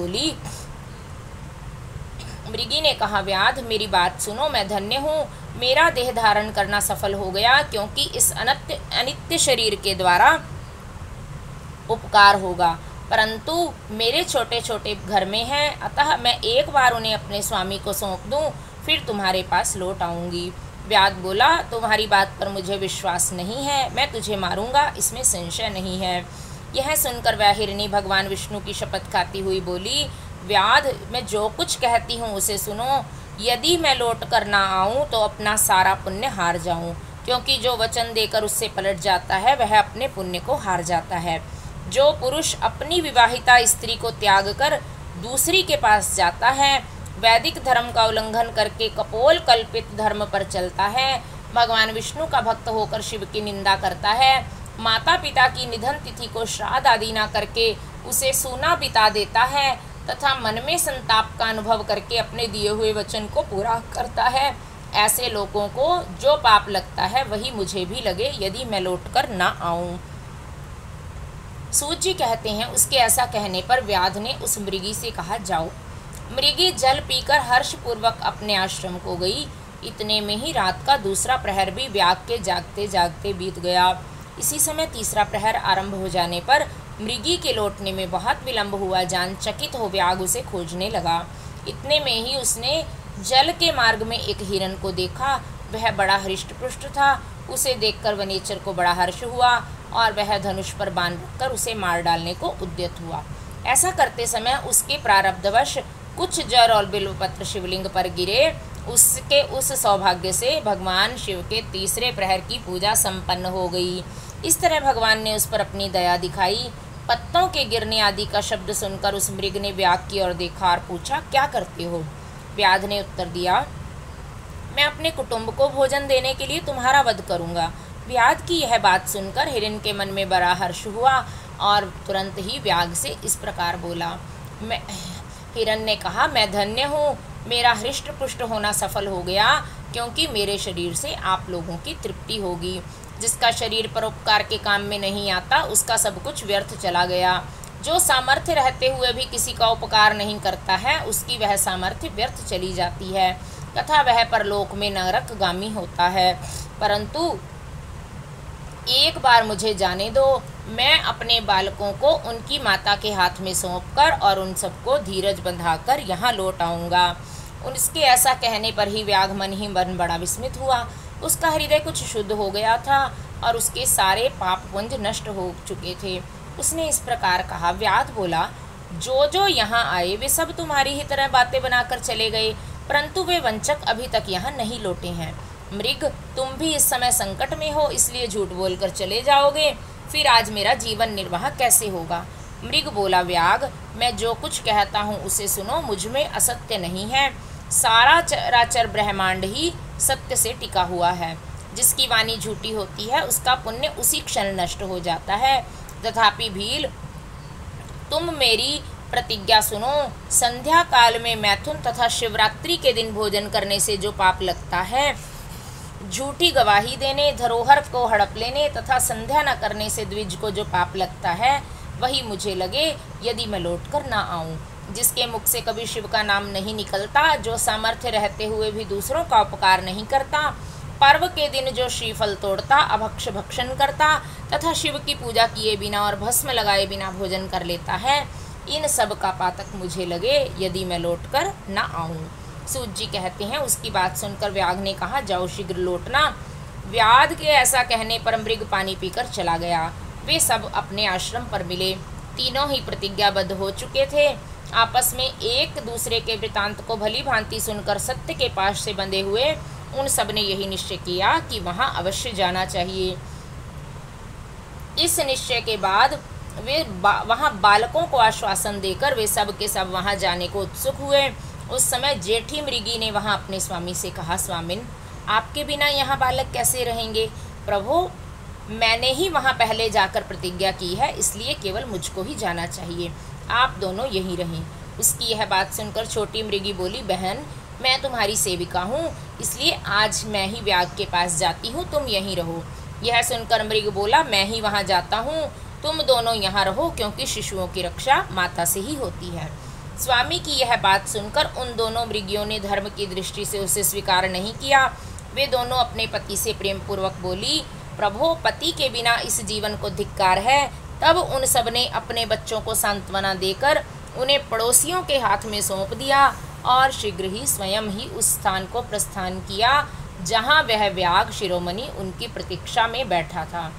Speaker 1: मृगी ने कहा, व्याध, मेरी बात सुनो, मैं धन्य हूँ, मेरा देह धारण करना सफल हो गया, क्योंकि इस अनित्य शरीर के द्वारा उपकार होगा, परंतु मेरे छोटे छोटे घर में हैं, अतः मैं एक बार उन्हें अपने स्वामी को सौंप दूं, फिर तुम्हारे पास लौट आऊँगी। व्याध बोला, तुम्हारी बात पर मुझे विश्वास नहीं है, मैं तुझे मारूंगा, इसमें संशय नहीं है। यह सुनकर वह हिरनी भगवान विष्णु की शपथ खाती हुई बोली, व्याध, मैं जो कुछ कहती हूँ उसे सुनो। यदि मैं लौट कर ना आऊँ तो अपना सारा पुण्य हार जाऊँ, क्योंकि जो वचन देकर उससे पलट जाता है वह अपने पुण्य को हार जाता है। जो पुरुष अपनी विवाहिता स्त्री को त्याग कर दूसरी के पास जाता है, वैदिक धर्म का उल्लंघन करके कपोल कल्पित धर्म पर चलता है, भगवान विष्णु का भक्त होकर शिव की निंदा करता है, माता पिता की निधन तिथि को श्राद्ध आदि न करके उसे सूना बिता देता है तथा मन में संताप का अनुभव करके अपने दिए हुए वचन को पूरा करता है, ऐसे लोगों को जो पाप लगता है वही मुझे भी लगे यदि मैं लौटकर ना आऊं। सूत जी कहते हैं, उसके ऐसा कहने पर व्याध ने उस मृगी से कहा, जाओ। मृगी जल पीकर हर्षपूर्वक अपने आश्रम को गई। इतने में ही रात का दूसरा प्रहर भी व्याघ के जागते जागते बीत गया। इसी समय तीसरा प्रहर आरंभ हो जाने पर मृगी के लौटने में बहुत विलंब हुआ जान चकित हो व्याघ उसे खोजने लगा। इतने में ही उसने जल के मार्ग में एक हिरन को देखा। वह बड़ा हृष्ट पुष्ट था। उसे देखकर वनेचर को बड़ा हर्ष हुआ। और वह धनुष पर बाण रखकर उसे मार डालने को उद्यत हुआ। ऐसा करते समय उसके प्रारब्धवश कुछ जर और बिल्वपत्र शिवलिंग पर गिरे। उसके उस सौभाग्य से भगवान शिव के तीसरे प्रहर की पूजा संपन्न हो गई। इस तरह भगवान ने उस पर अपनी दया दिखाई। पत्तों के गिरने आदि का शब्द सुनकर उस मृग ने व्याध की ओर देखा और पूछा, क्या करते हो? व्याध ने उत्तर दिया, मैं अपने कुटुंब को भोजन देने के लिए तुम्हारा वध करूंगा। व्याध की यह बात सुनकर हिरण्य के मन में बड़ा हर्ष हुआ और तुरंत ही व्याघ से इस प्रकार बोला। हिरण्य ने कहा, मैं धन्य हूँ, मेरा हृष्ट पुष्ट होना सफल हो गया, क्योंकि मेरे शरीर से आप लोगों की तृप्ति होगी। जिसका शरीर परोपकार के काम में नहीं आता, उसका सब कुछ व्यर्थ चला गया। जो सामर्थ्य रहते हुए भी किसी का उपकार नहीं करता है, उसकी वह सामर्थ्य व्यर्थ चली जाती है तथा वह परलोक में नरकगामी होता है। परंतु एक बार मुझे जाने दो, मैं अपने बालकों को उनकी माता के हाथ में सौंपकर और उन सबको धीरज बंधाकर यहाँ लौट आऊँगा। उसके ऐसा कहने पर ही व्याघ मन ही मन बड़ा विस्मित हुआ। उसका हृदय कुछ शुद्ध हो गया था और उसके सारे पाप पुंज नष्ट हो चुके थे। उसने इस प्रकार कहा। व्याध बोला, जो जो यहाँ आए वे सब तुम्हारी ही तरह बातें बनाकर चले गए, परंतु वे वंचक अभी तक यहाँ नहीं लौटे हैं। मृग, तुम भी इस समय संकट में हो, इसलिए झूठ बोलकर चले जाओगे, फिर आज मेरा जीवन निर्वाह कैसे होगा? मृग बोला, व्याघ, मैं जो कुछ कहता हूँ उसे सुनो, मुझ में असत्य नहीं है। सारा चराचर ब्रह्मांड ही सत्य से टिका हुआ है। जिसकी वाणी झूठी होती है उसका पुण्य उसी क्षण नष्ट हो जाता है। तथापि भील, तुम मेरी प्रतिज्ञा सुनो। संध्या काल में मैथुन तथा शिवरात्रि के दिन भोजन करने से जो पाप लगता है, झूठी गवाही देने, धरोहर को हड़प लेने तथा संध्या न करने से द्विज को जो पाप लगता है, वही मुझे लगे यदि मैं लौटकर ना आऊं। जिसके मुख से कभी शिव का नाम नहीं निकलता, जो सामर्थ्य रहते हुए भी दूसरों का उपकार नहीं करता, पर्व के दिन जो श्रीफल तोड़ता, अभक्ष भक्षण करता तथा शिव की पूजा किए बिना और भस्म लगाए बिना भोजन कर लेता है, इन सब का पातक मुझे लगे यदि मैं लौटकर न आऊं। सूत जी कहते हैं, उसकी बात सुनकर व्याघ ने कहा, जाओ शीघ्र लौटना। व्याध के ऐसा कहने पर मृग पानी पीकर चला गया। वे सब अपने आश्रम पर मिले। तीनों ही प्रतिज्ञाबद्ध हो चुके थे। आपस में एक दूसरे के वृतांत को भली भांति सुनकर सत्य के पास से बंधे हुए उन सब ने यही निश्चय किया कि वहां अवश्य जाना चाहिए। इस निश्चय के बाद वे वहां बालकों को आश्वासन देकर वे सब के सब वहां जाने को उत्सुक हुए। उस समय जेठी मृगी ने वहां अपने स्वामी से कहा, स्वामिन, आपके बिना यहाँ बालक कैसे रहेंगे? प्रभु, मैंने ही वहाँ पहले जाकर प्रतिज्ञा की है, इसलिए केवल मुझको ही जाना चाहिए, आप दोनों यहीं रहें। उसकी यह बात सुनकर छोटी मृगी बोली, बहन, मैं तुम्हारी सेविका हूँ, इसलिए आज मैं ही व्याघ के पास जाती हूँ, तुम यहीं रहो। यह सुनकर मृग बोला, मैं ही वहाँ जाता हूँ, तुम दोनों यहाँ रहो, क्योंकि शिशुओं की रक्षा माता से ही होती है। स्वामी की यह बात सुनकर उन दोनों मृगियों ने धर्म की दृष्टि से उसे स्वीकार नहीं किया। वे दोनों अपने पति से प्रेम पूर्वक बोली, प्रभु, पति के बिना इस जीवन को धिक्कार है। तब उन सब ने अपने बच्चों को सांत्वना देकर उन्हें पड़ोसियों के हाथ में सौंप दिया और शीघ्र ही स्वयं ही उस स्थान को प्रस्थान किया जहाँ वह व्याघ शिरोमणि उनकी प्रतीक्षा में बैठा था।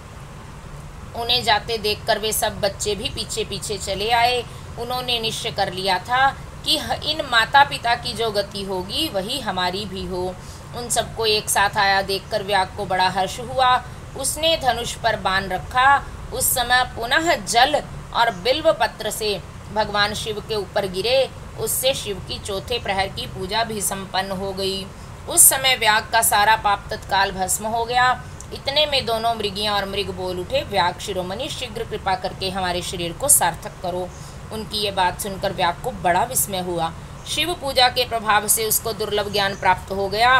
Speaker 1: उन्हें जाते देखकर वे सब बच्चे भी पीछे पीछे चले आए। उन्होंने निश्चय कर लिया था कि इन माता पिता की जो गति होगी वही हमारी भी हो। उन सबको एक साथ आया देखकर व्याघ को बड़ा हर्ष हुआ। उसने धनुष पर बाण रखा। उस समय पुनः जल और बिल्व पत्र से भगवान शिव के ऊपर गिरे। उससे शिव की चौथे प्रहर की पूजा भी संपन्न हो गई। उस समय व्याघ का सारा पाप तत्काल भस्म हो गया। इतने में दोनों मृगियां और मृग बोल उठे, व्याघ शिरोमणि, शीघ्र कृपा करके हमारे शरीर को सार्थक करो। उनकी ये बात सुनकर व्याघ को बड़ा विस्मय हुआ। शिव पूजा के प्रभाव से उसको दुर्लभ ज्ञान प्राप्त हो गया।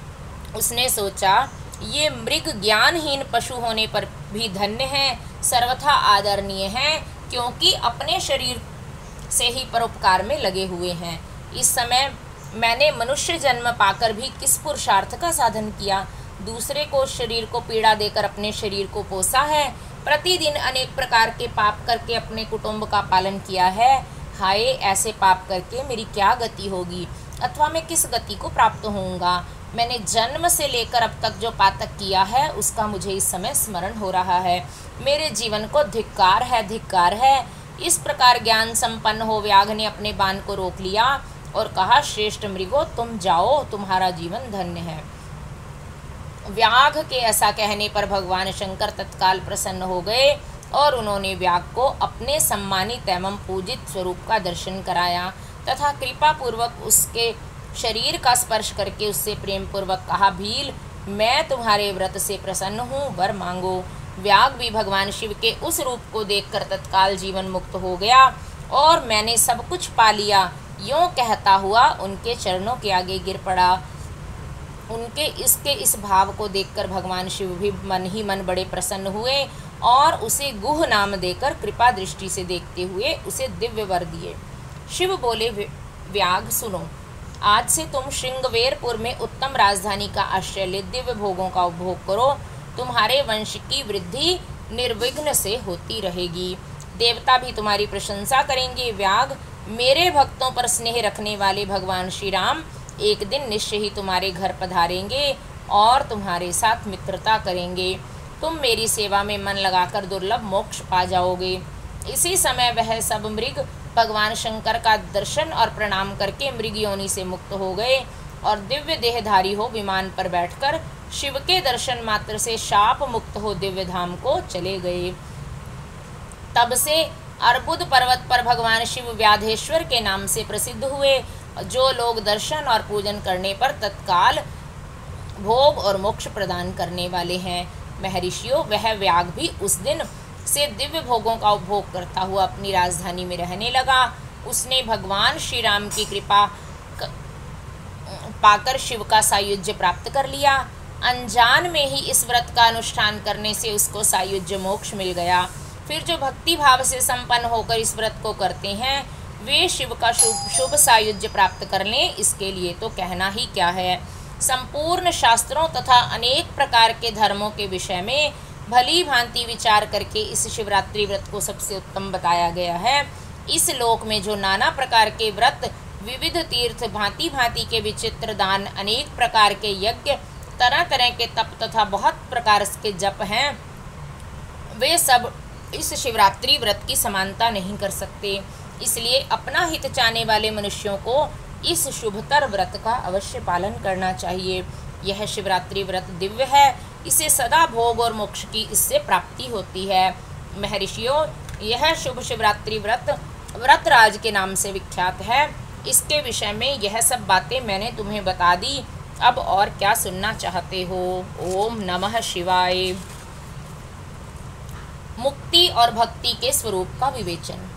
Speaker 1: उसने सोचा, ये मृग ज्ञानहीन पशु होने पर भी धन्य हैं, सर्वथा आदरणीय हैं, क्योंकि अपने शरीर से ही परोपकार में लगे हुए हैं। इस समय मैंने मनुष्य जन्म पाकर भी किस पुरुषार्थ का साधन किया? दूसरे को शरीर को पीड़ा देकर अपने शरीर को पोसा है, प्रतिदिन अनेक प्रकार के पाप करके अपने कुटुंब का पालन किया है। हाय, ऐसे पाप करके मेरी क्या गति होगी, अथवा मैं किस गति को प्राप्त होऊंगा? मैंने जन्म से लेकर अब तक जो पातक किया है उसका मुझे इस समय स्मरण हो रहा है। मेरे जीवन को धिक्कार है, धिक्कार है। इस प्रकार ज्ञान संपन्न हो व्याघ ने अपने बाण को रोक लिया और कहा, श्रेष्ठ मृगो तुम जाओ, तुम्हारा जीवन धन्य है। व्याघ के ऐसा कहने पर भगवान शंकर तत्काल प्रसन्न हो गए और उन्होंने व्याघ को अपने सम्मानित एवं पूजित स्वरूप का दर्शन कराया तथा कृपा पूर्वक उसके शरीर का स्पर्श करके उससे प्रेम पूर्वक कहा, भील मैं तुम्हारे व्रत से प्रसन्न हूँ, वर मांगो। व्याघ भी भगवान शिव के उस रूप को देखकर तत्काल जीवन मुक्त हो गया और मैंने सब कुछ पा लिया यूँ कहता हुआ उनके चरणों के आगे गिर पड़ा। उनके इस भाव को देखकर भगवान शिव भी मन ही मन बड़े प्रसन्न हुए और उसे गुह नाम देकर कृपा दृष्टि से देखते हुए उसे दिव्य वर दिए। शिव बोले, व्याघ सुनो, आज से तुम श्रृंगवेरपुर में उत्तम राजधानी का आश्रय ले दिव्य भोगों का उपभोग करो। तुम्हारे वंश की वृद्धि निर्विघ्न से होती रहेगी। देवता भी तुम्हारी प्रशंसा करेंगे। व्याघ, मेरे भक्तों पर स्नेह रखने वाले भगवान श्री राम एक दिन निश्चय ही तुम्हारे घर पधारेंगे और तुम्हारे साथ मित्रता करेंगे। तुम मेरी सेवा में मन लगाकर दुर्लभ मोक्ष पा जाओगे। इसी समय वह सब मृग भगवान शंकर का दर्शन और प्रणाम करके मृग योनि से मुक्त हो गए और दिव्य देहधारी हो विमान पर बैठकर शिव के दर्शन मात्र से शाप मुक्त हो दिव्य धाम को चले गए। तब से अर्बुद पर्वत पर भगवान शिव व्याधेश्वर के नाम से प्रसिद्ध हुए, जो लोग दर्शन और पूजन करने पर तत्काल भोग और मोक्ष प्रदान करने वाले हैं। महर्षियों, वह व्याघ भी उस दिन से दिव्य भोगों का उपभोग करता हुआ अपनी राजधानी में रहने लगा। उसने भगवान श्री राम की कृपा पाकर शिव का सायुज्य प्राप्त कर लिया। अनजान में ही इस व्रत का अनुष्ठान करने से उसको सायुज्य मोक्ष मिल गया। फिर जो भक्ति भाव से संपन्न होकर इस व्रत को करते हैं वे शिव का शुभ सायुज्य प्राप्त कर लें, इसके लिए तो कहना ही क्या है। संपूर्ण शास्त्रों तथा अनेक प्रकार के धर्मों के विषय में भली भांति विचार करके इस शिवरात्रि व्रत को सबसे उत्तम बताया गया है। इस लोक में जो नाना प्रकार के व्रत, विविध तीर्थ, भांति भांति के विचित्र दान, अनेक प्रकार के यज्ञ, तरह तरह के तप तथा बहुत प्रकार के जप हैं, वे सब इस शिवरात्रि व्रत की समानता नहीं कर सकते। इसलिए अपना हित चाहने वाले मनुष्यों को इस शुभतर व्रत का अवश्य पालन करना चाहिए। यह शिवरात्रि व्रत दिव्य है, इसे सदा भोग और मोक्ष की इससे प्राप्ति होती है। महर्षियों, यह शुभ शिवरात्रि व्रत व्रतराज के नाम से विख्यात है। इसके विषय में यह सब बातें मैंने तुम्हें बता दी। अब और क्या सुनना चाहते हो? ओम नमः शिवाय। मुक्ति और भक्ति के स्वरूप का विवेचन।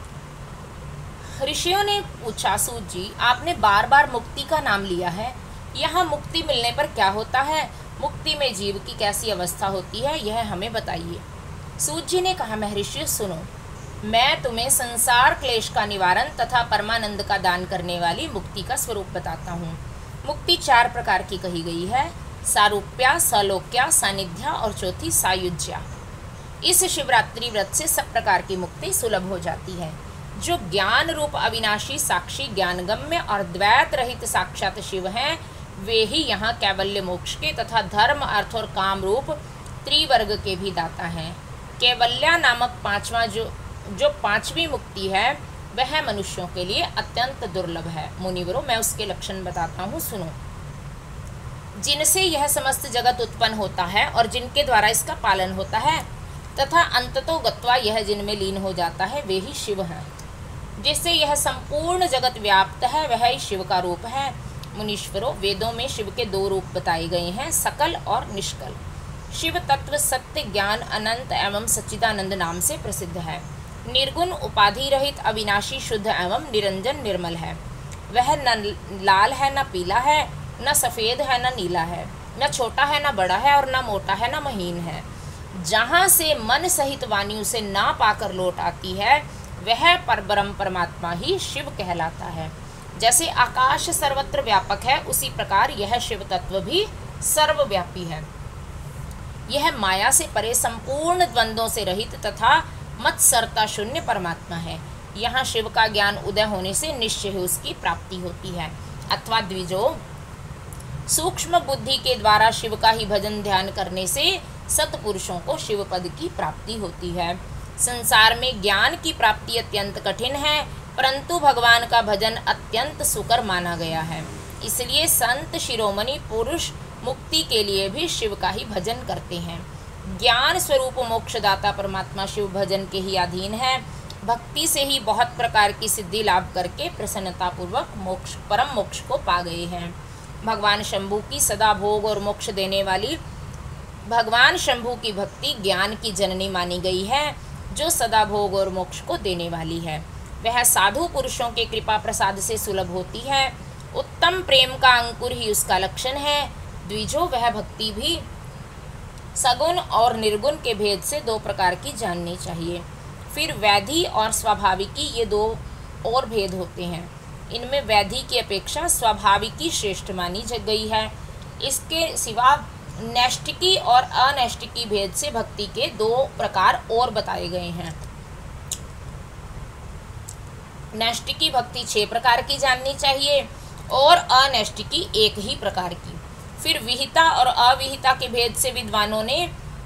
Speaker 1: ऋषियों ने पूछा, सूत जी, आपने बार बार मुक्ति का नाम लिया है, यहाँ मुक्ति मिलने पर क्या होता है? मुक्ति में जीव की कैसी अवस्था होती है, यह हमें बताइए। सूत जी ने कहा, महर्षि सुनो, मैं तुम्हें संसार क्लेश का निवारण तथा परमानंद का दान करने वाली मुक्ति का स्वरूप बताता हूँ। मुक्ति 4 प्रकार की कही गई है, सारूप्या, सलोक्या, सानिध्या और चौथी सायुज्या। इस शिवरात्रि व्रत से सब प्रकार की मुक्ति सुलभ हो जाती है। जो ज्ञान रूप अविनाशी साक्षी ज्ञानगम्य और द्वैत रहित साक्षात शिव हैं, वे ही यहाँ कैवल्य मोक्ष के तथा धर्म, अर्थ और काम रूप त्रिवर्ग के भी दाता हैं। कैवल्या नामक जो पांचवी मुक्ति है, वह मनुष्यों के लिए अत्यंत दुर्लभ है। मुनिवरों, मैं उसके लक्षण बताता हूँ, सुनो। जिनसे यह समस्त जगत उत्पन्न होता है और जिनके द्वारा इसका पालन होता है तथा अंततो गत्वा यह जिनमें लीन हो जाता है, वे ही शिव हैं। जिससे यह संपूर्ण जगत व्याप्त है, वह ही शिव का रूप है। मुनीश्वरों, वेदों में शिव के 2 रूप बताए गए हैं, सकल और निष्कल। शिव तत्व सत्य, ज्ञान, अनंत एवं सच्चिदानंद नाम से प्रसिद्ध है। निर्गुण, उपाधि रहित, अविनाशी, शुद्ध एवं निरंजन निर्मल है। वह न लाल है, न पीला है, न सफ़ेद है, न नीला है, न छोटा है, न बड़ा है और न मोटा है, न महीन है। जहाँ से मन सहित वाणी उसे ना पाकर लौट आती है, वह परब्रह्म परमात्मा ही शिव कहलाता है। जैसे आकाश सर्वत्र व्यापक है, उसी प्रकार यह शिव तत्व भी सर्वव्यापी है। यह माया से परे संपूर्ण द्वंद्वों से रहित तथा मत्सरता शून्य परमात्मा है। यहाँ शिव का ज्ञान उदय होने से निश्चय उसकी प्राप्ति होती है। अथवा द्विजो, सूक्ष्म बुद्धि के द्वारा शिव का ही भजन ध्यान करने से सत्पुरुषों को शिव पद की प्राप्ति होती है। संसार में ज्ञान की प्राप्ति अत्यंत कठिन है, परंतु भगवान का भजन अत्यंत सुकर माना गया है। इसलिए संत शिरोमणि पुरुष मुक्ति के लिए भी शिव का ही भजन करते हैं। ज्ञान स्वरूप मोक्षदाता परमात्मा शिव भजन के ही अधीन है। भक्ति से ही बहुत प्रकार की सिद्धि लाभ करके प्रसन्नतापूर्वक मोक्ष परम मोक्ष को पा गए हैं। भगवान शंभु की सदा भोग और मोक्ष देने वाली भगवान शंभु की भक्ति ज्ञान की जननी मानी गई है, जो सदा भोग और मोक्ष को देने वाली है। वह साधु पुरुषों के कृपा प्रसाद से सुलभ होती है। उत्तम प्रेम का अंकुर ही उसका लक्षण है। द्विजो, वह भक्ति भी सगुण और निर्गुण के भेद से दो प्रकार की जाननी चाहिए। फिर वैधि और स्वाभाविकी, ये दो और भेद होते हैं। इनमें वैधि की अपेक्षा स्वाभाविकी श्रेष्ठ मानी गई है। इसके सिवा नैष्टिकी और अनैष्टिकी भेद से भक्ति के दो प्रकार और बताए गए हैं। नैष्टिकी भक्ति 6 प्रकार की जाननी चाहिए और अनैष्टिकी 1 ही प्रकार की। फिर विहिता और अविहिता के भेद से विद्वानों ने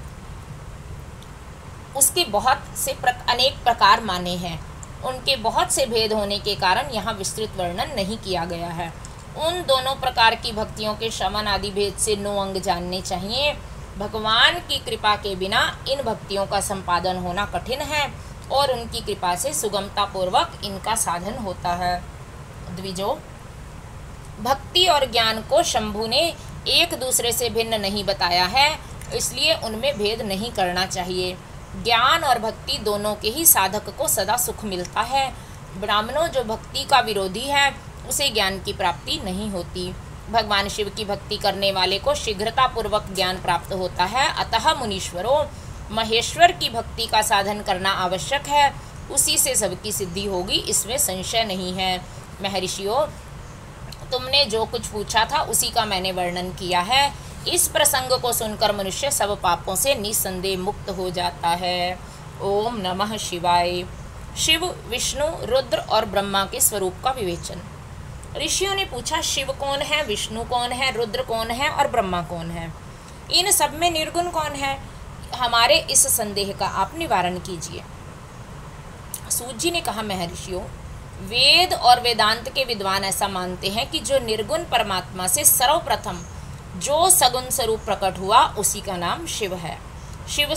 Speaker 1: उसके बहुत से अनेक प्रकार माने हैं। उनके बहुत से भेद होने के कारण यहाँ विस्तृत वर्णन नहीं किया गया है। उन दोनों प्रकार की भक्तियों के शमन आदि भेद से 9 अंग जानने चाहिए। भगवान की कृपा के बिना इन भक्तियों का संपादन होना कठिन है और उनकी कृपा से सुगमता पूर्वक इनका साधन होता है। द्विजो, भक्ति और ज्ञान को शंभु ने एक दूसरे से भिन्न नहीं बताया है, इसलिए उनमें भेद नहीं करना चाहिए। ज्ञान और भक्ति दोनों के ही साधक को सदा सुख मिलता है। ब्राह्मणों, जो भक्ति का विरोधी है उसे ज्ञान की प्राप्ति नहीं होती। भगवान शिव की भक्ति करने वाले को शीघ्रतापूर्वक ज्ञान प्राप्त होता है। अतः मुनीश्वरों, महेश्वर की भक्ति का साधन करना आवश्यक है। उसी से सबकी सिद्धि होगी, इसमें संशय नहीं है। महर्षियों, तुमने जो कुछ पूछा था उसी का मैंने वर्णन किया है। इस प्रसंग को सुनकर मनुष्य सब पापों से निसंदेह मुक्त हो जाता है। ओम नमः शिवाय। शिव, विष्णु, रुद्र और ब्रह्मा के स्वरूप का विवेचन। ऋषियों ने पूछा, शिव कौन है, विष्णु कौन है, रुद्र कौन है और ब्रह्मा कौन है? इन सब में निर्गुण कौन है? हमारे इस संदेह का आप निवारण कीजिए। सूत जी ने कहा, महर्षियों, वेद और वेदांत के विद्वान ऐसा मानते हैं कि जो निर्गुण परमात्मा से सर्वप्रथम जो सगुण स्वरूप प्रकट हुआ उसी का नाम शिव है। शिव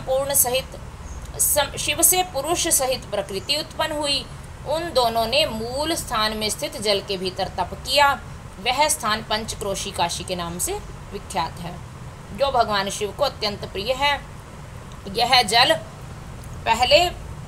Speaker 1: से पुरुष सहित प्रकृति उत्पन्न हुई। उन दोनों ने मूल स्थान में स्थित जल के भीतर तप किया। वह स्थान पंचक्रोशी काशी के नाम से विख्यात है, जो भगवान शिव को अत्यंत प्रिय है। यह जल पहले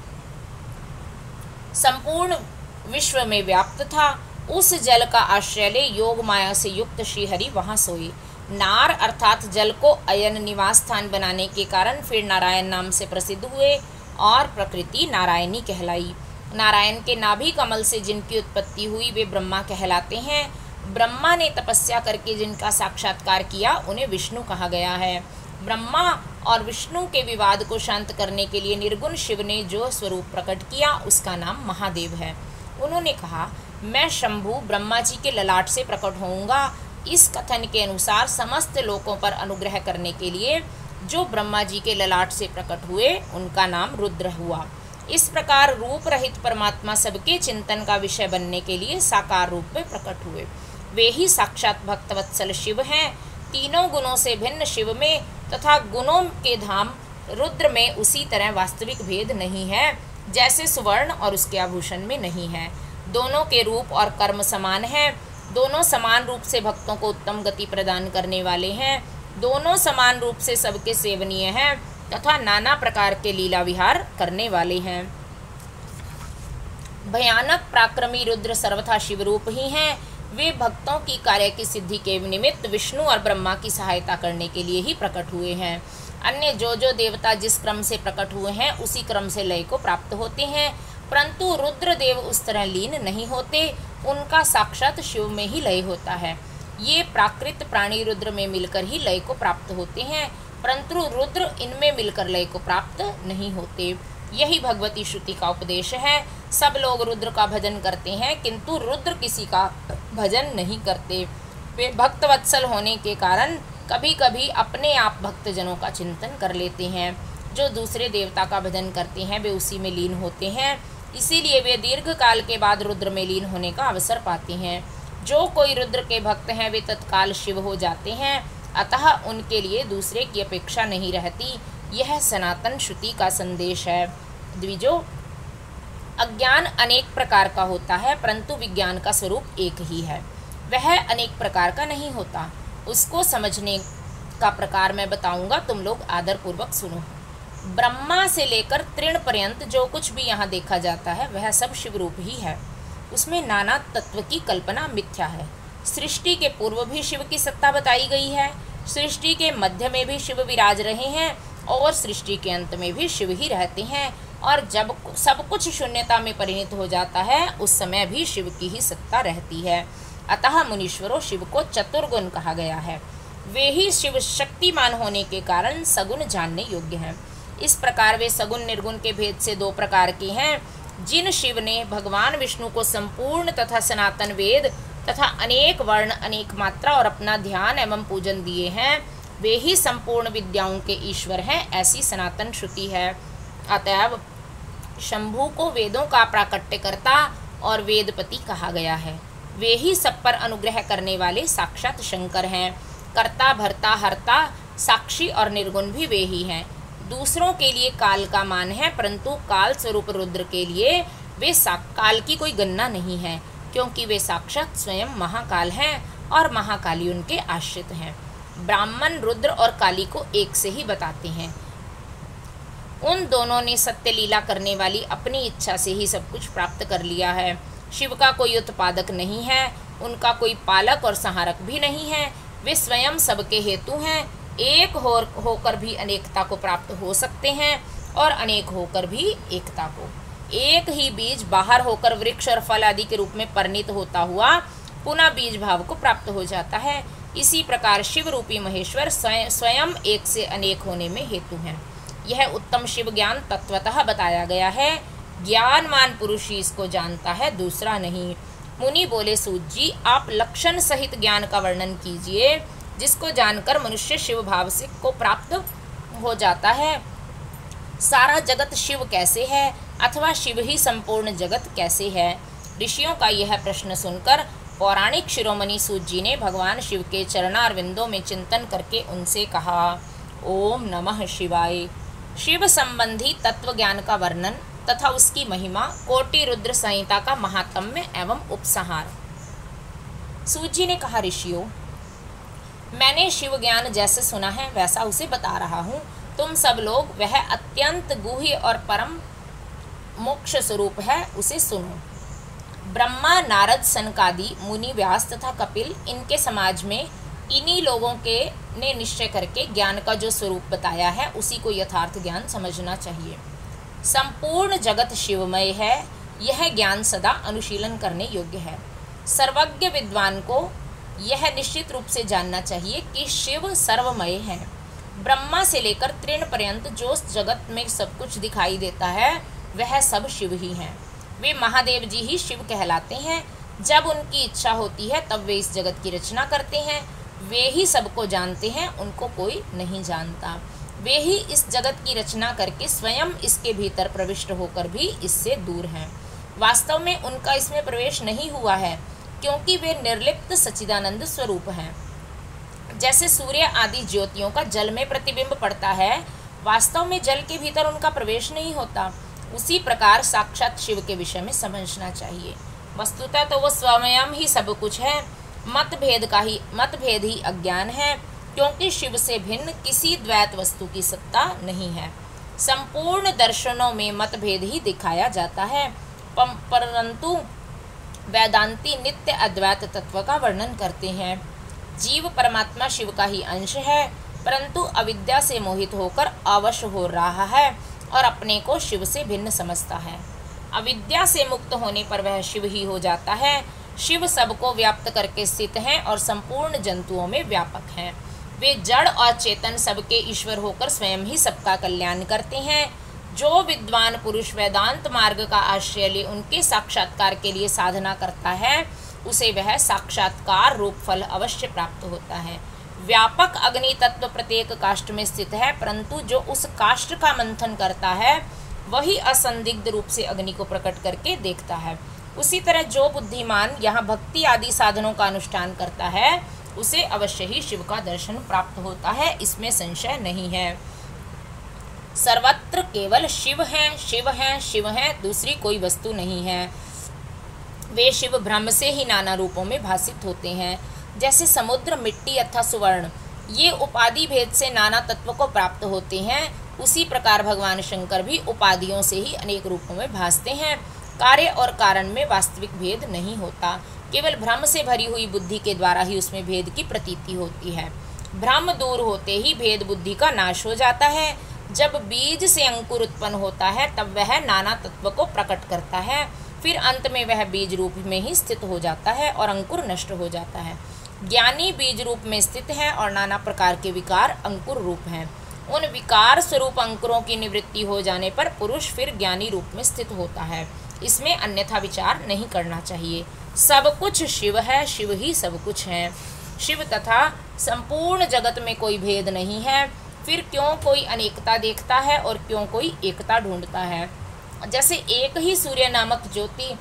Speaker 1: संपूर्ण विश्व में व्याप्त था। उस जल का आश्रय ले योग माया से युक्त श्रीहरि वहाँ सोए। नार अर्थात जल को अयन निवास स्थान बनाने के कारण फिर नारायण नाम से प्रसिद्ध हुए और प्रकृति नारायणी कहलाई। नारायण के नाभि कमल से जिनकी उत्पत्ति हुई वे ब्रह्मा कहलाते हैं। ब्रह्मा ने तपस्या करके जिनका साक्षात्कार किया उन्हें विष्णु कहा गया है। ब्रह्मा और विष्णु के विवाद को शांत करने के लिए निर्गुण शिव ने जो स्वरूप प्रकट किया उसका नाम महादेव है। उन्होंने कहा, मैं शंभु ब्रह्मा जी के ललाट से प्रकट होऊंगा। इस कथन के अनुसार समस्त लोकों पर अनुग्रह करने के लिए जो ब्रह्मा जी के ललाट से प्रकट हुए उनका नाम रुद्र हुआ। इस प्रकार रूप रहित परमात्मा सबके चिंतन का विषय बनने के लिए साकार रूप में प्रकट हुए। वे ही साक्षात भक्तवत्सल शिव हैं। तीनों गुणों से भिन्न शिव में तथा गुणों के धाम रुद्र में उसी तरह वास्तविक भेद नहीं है जैसे सुवर्ण और उसके आभूषण में नहीं है। दोनों के रूप और कर्म समान हैं। दोनों समान रूप से भक्तों को उत्तम गति प्रदान करने वाले हैं। दोनों समान रूप से सबके सेवनीय हैं तथा नाना प्रकार के लीला विहार करने वाले हैं। भयानक पराक्रमी रुद्र सर्वथा शिव रूप ही हैं। वे भक्तों की कार्य की सिद्धि के निमित्त विष्णु और ब्रह्मा की सहायता करने के लिए ही प्रकट हुए हैं। अन्य जो देवता जिस क्रम से प्रकट हुए हैं उसी क्रम से लय को प्राप्त होते हैं, परंतु रुद्रदेव उस तरह लीन नहीं होते। उनका साक्षात शिव में ही लय होता है। ये प्राकृत प्राणी रुद्र में मिलकर ही लय को प्राप्त होते हैं, परंतु रुद्र इनमें मिलकर लय को प्राप्त नहीं होते। यही भगवती श्रुति का उपदेश है। सब लोग रुद्र का भजन करते हैं किंतु रुद्र किसी का भजन नहीं करते। वे भक्त वत्सल होने के कारण कभी कभी अपने आप भक्तजनों का चिंतन कर लेते हैं। जो दूसरे देवता का भजन करते हैं वे उसी में लीन होते हैं, इसीलिए वे दीर्घ काल के बाद रुद्र में लीन होने का अवसर पाते हैं। जो कोई रुद्र के भक्त हैं वे तत्काल शिव हो जाते हैं, अतः उनके लिए दूसरे की अपेक्षा नहीं रहती। यह सनातन श्रुति का संदेश है। द्विजो, अज्ञान अनेक प्रकार का होता है, परंतु विज्ञान का स्वरूप एक ही है। वह अनेक प्रकार का नहीं होता। उसको समझने का प्रकार मैं बताऊंगा, तुम लोग आदरपूर्वक सुनो। ब्रह्मा से लेकर तृण पर्यंत जो कुछ भी यहाँ देखा जाता है वह सब शिव रूप ही है। उसमें नाना तत्व की कल्पना मिथ्या है। सृष्टि के पूर्व भी शिव की सत्ता बताई गई है, सृष्टि के मध्य में भी शिव विराज रहे हैं और सृष्टि के अंत में भी शिव ही रहते हैं, और जब सब कुछ शून्यता में परिणत हो जाता है उस समय भी शिव की ही सत्ता रहती है। अतः मुनीश्वरों, शिव को चतुर्गुण कहा गया है। वे ही शिव शक्तिमान होने के कारण सगुण जानने योग्य हैं। इस प्रकार वे सगुण निर्गुण के भेद से दो प्रकार के हैं। जिन शिव ने भगवान विष्णु को संपूर्ण तथा सनातन वेद तथा अनेक वर्ण, अनेक मात्रा और अपना ध्यान एवं पूजन दिए हैं, वे ही संपूर्ण विद्याओं के ईश्वर हैं, ऐसी सनातन श्रुति है। अतएव शंभु को वेदों का प्राकट्यकर्ता और वेदपति कहा गया है। वे ही सब पर अनुग्रह करने वाले साक्षात शंकर हैं। कर्ता, भर्ता, हर्ता, साक्षी और निर्गुण भी वे ही हैं। दूसरों के लिए काल का मान है, परंतु काल स्वरूप रुद्र के लिए वे काल की कोई गणना नहीं है, क्योंकि वे साक्षात स्वयं महाकाल हैं और महाकाली उनके आश्रित हैं। ब्राह्मण रुद्र और काली को एक से ही बताते हैं। उन दोनों ने सत्य लीला करने वाली अपनी इच्छा से ही सब कुछ प्राप्त कर लिया है। शिव का कोई उत्पादक नहीं है, उनका कोई पालक और संहारक भी नहीं है। वे स्वयं सबके हेतु हैं। एक होकर भी अनेकता को प्राप्त हो सकते हैं और अनेक होकर भी एकता को। एक ही बीज बाहर होकर वृक्ष और फल आदि के रूप में परिणित होता हुआ पुनः बीज भाव को प्राप्त हो जाता है। इसी प्रकार शिव रूपी महेश्वर स्वयं एक से अनेक होने में हेतु हैं। यह उत्तम शिव ज्ञान तत्वतः बताया गया है। ज्ञानवान पुरुष ही इसको जानता है, दूसरा नहीं। मुनि बोले, सूत जी, आप लक्षण सहित ज्ञान का वर्णन कीजिए, जिसको जानकर मनुष्य शिव भाव से को प्राप्त हो जाता है। सारा जगत शिव कैसे है, अथवा शिव ही संपूर्ण जगत कैसे है? ऋषियों का यह प्रश्न सुनकर पौराणिक शिरोमणि सूत जी ने भगवान शिव के चरणारविंदों में चिंतन करके उनसे कहा, ओम नमः शिवाय। शिव संबंधी तत्व ज्ञान का वर्णन तथा उसकी महिमा, कोटि रुद्र संहिता का महात्म्य एवं उपसंहार। सूत जी ने कहा, ऋषियों, मैंने शिव ज्ञान जैसे सुना है वैसा उसे बता रहा हूँ। तुम सब लोग वह अत्यंत गुह्य और परम मोक्ष स्वरूप है, उसे सुनो। ब्रह्मा, नारद, सनकादि, मुनि, व्यास तथा कपिल, इनके समाज में इन्हीं लोगों के ने निश्चय करके ज्ञान का जो स्वरूप बताया है उसी को यथार्थ ज्ञान समझना चाहिए। संपूर्ण जगत शिवमय है, यह ज्ञान सदा अनुशीलन करने योग्य है। सर्वज्ञ विद्वान को यह निश्चित रूप से जानना चाहिए कि शिव सर्वमय है। ब्रह्मा से लेकर तृण पर्यंत जो जगत में सब कुछ दिखाई देता है वह सब शिव ही हैं। वे महादेव जी ही शिव कहलाते हैं। जब उनकी इच्छा होती है तब वे इस जगत की रचना करते हैं। वे ही सबको जानते हैं, उनको कोई नहीं जानता। वे ही इस जगत की रचना करके स्वयं इसके भीतर प्रविष्ट होकर भी इससे दूर हैं। वास्तव में उनका इसमें प्रवेश नहीं हुआ है, क्योंकि वे निर्लिप्त सच्चिदानंद स्वरूप हैं। जैसे सूर्य आदि ज्योतियों का जल में प्रतिबिंब पड़ता है, वास्तव में जल के भीतर उनका प्रवेश नहीं होता। उसी प्रकार साक्षात शिव के विषय में समझना चाहिए। वस्तुतः तो वो स्वयं ही सब कुछ है। मतभेद ही अज्ञान है, क्योंकि शिव से भिन्न किसी द्वैत वस्तु की सत्ता नहीं है। संपूर्ण दर्शनों में मतभेद ही दिखाया जाता है, परंतु वेदांती नित्य अद्वैत तत्व का वर्णन करते हैं। जीव परमात्मा शिव का ही अंश है, परंतु अविद्या से मोहित होकर अवश हो रहा है और अपने को शिव से भिन्न समझता है। अविद्या से मुक्त होने पर वह शिव ही हो जाता है। शिव सबको व्याप्त करके स्थित हैं और संपूर्ण जंतुओं में व्यापक हैं। वे जड़ और चेतन सबके ईश्वर होकर स्वयं ही सबका कल्याण करते हैं। जो विद्वान पुरुष वेदांत मार्ग का आश्रय ले उनके साक्षात्कार के लिए साधना करता है, उसे वह साक्षात्कार रूप फल अवश्य प्राप्त होता है। व्यापक अग्नि तत्व प्रत्येक काष्ठ में स्थित है, परंतु जो उस काष्ठ का मंथन करता है वही असंदिग्ध रूप से अग्नि को प्रकट करके देखता है। उसी तरह जो बुद्धिमान यहाँ भक्ति आदि साधनों का अनुष्ठान करता है उसे अवश्य ही शिव का दर्शन प्राप्त होता है, इसमें संशय नहीं है। सर्वत्र केवल शिव हैं, शिव हैं, शिव हैं, दूसरी कोई वस्तु नहीं है। वे शिव ब्रह्म से ही नाना रूपों में भासित होते हैं। जैसे समुद्र, मिट्टी अथवा सुवर्ण ये उपाधि भेद से नाना तत्व को प्राप्त होते हैं, उसी प्रकार भगवान शंकर भी उपाधियों से ही अनेक रूपों में भासते हैं। कार्य और कारण में वास्तविक भेद नहीं होता, केवल भ्रम से भरी हुई बुद्धि के द्वारा ही उसमें भेद की प्रतीति होती है। भ्रम दूर होते ही भेद बुद्धि का नाश हो जाता है। जब बीज से अंकुर उत्पन्न होता है तब वह नाना तत्व को प्रकट करता है, फिर अंत में वह बीज रूप में ही स्थित हो जाता है और अंकुर नष्ट हो जाता है। ज्ञानी बीज रूप में स्थित है और नाना प्रकार के विकार अंकुर रूप हैं। उन विकार स्वरूप अंकुरों की निवृत्ति हो जाने पर पुरुष फिर ज्ञानी रूप में स्थित होता है। इसमें अन्यथा विचार नहीं करना चाहिए। सब कुछ शिव है, शिव ही सब कुछ है। शिव तथा संपूर्ण जगत में कोई भेद नहीं है, फिर क्यों कोई अनेकता देखता है और क्यों कोई एकता ढूंढता है। जैसे एक ही सूर्य नामक ज्योति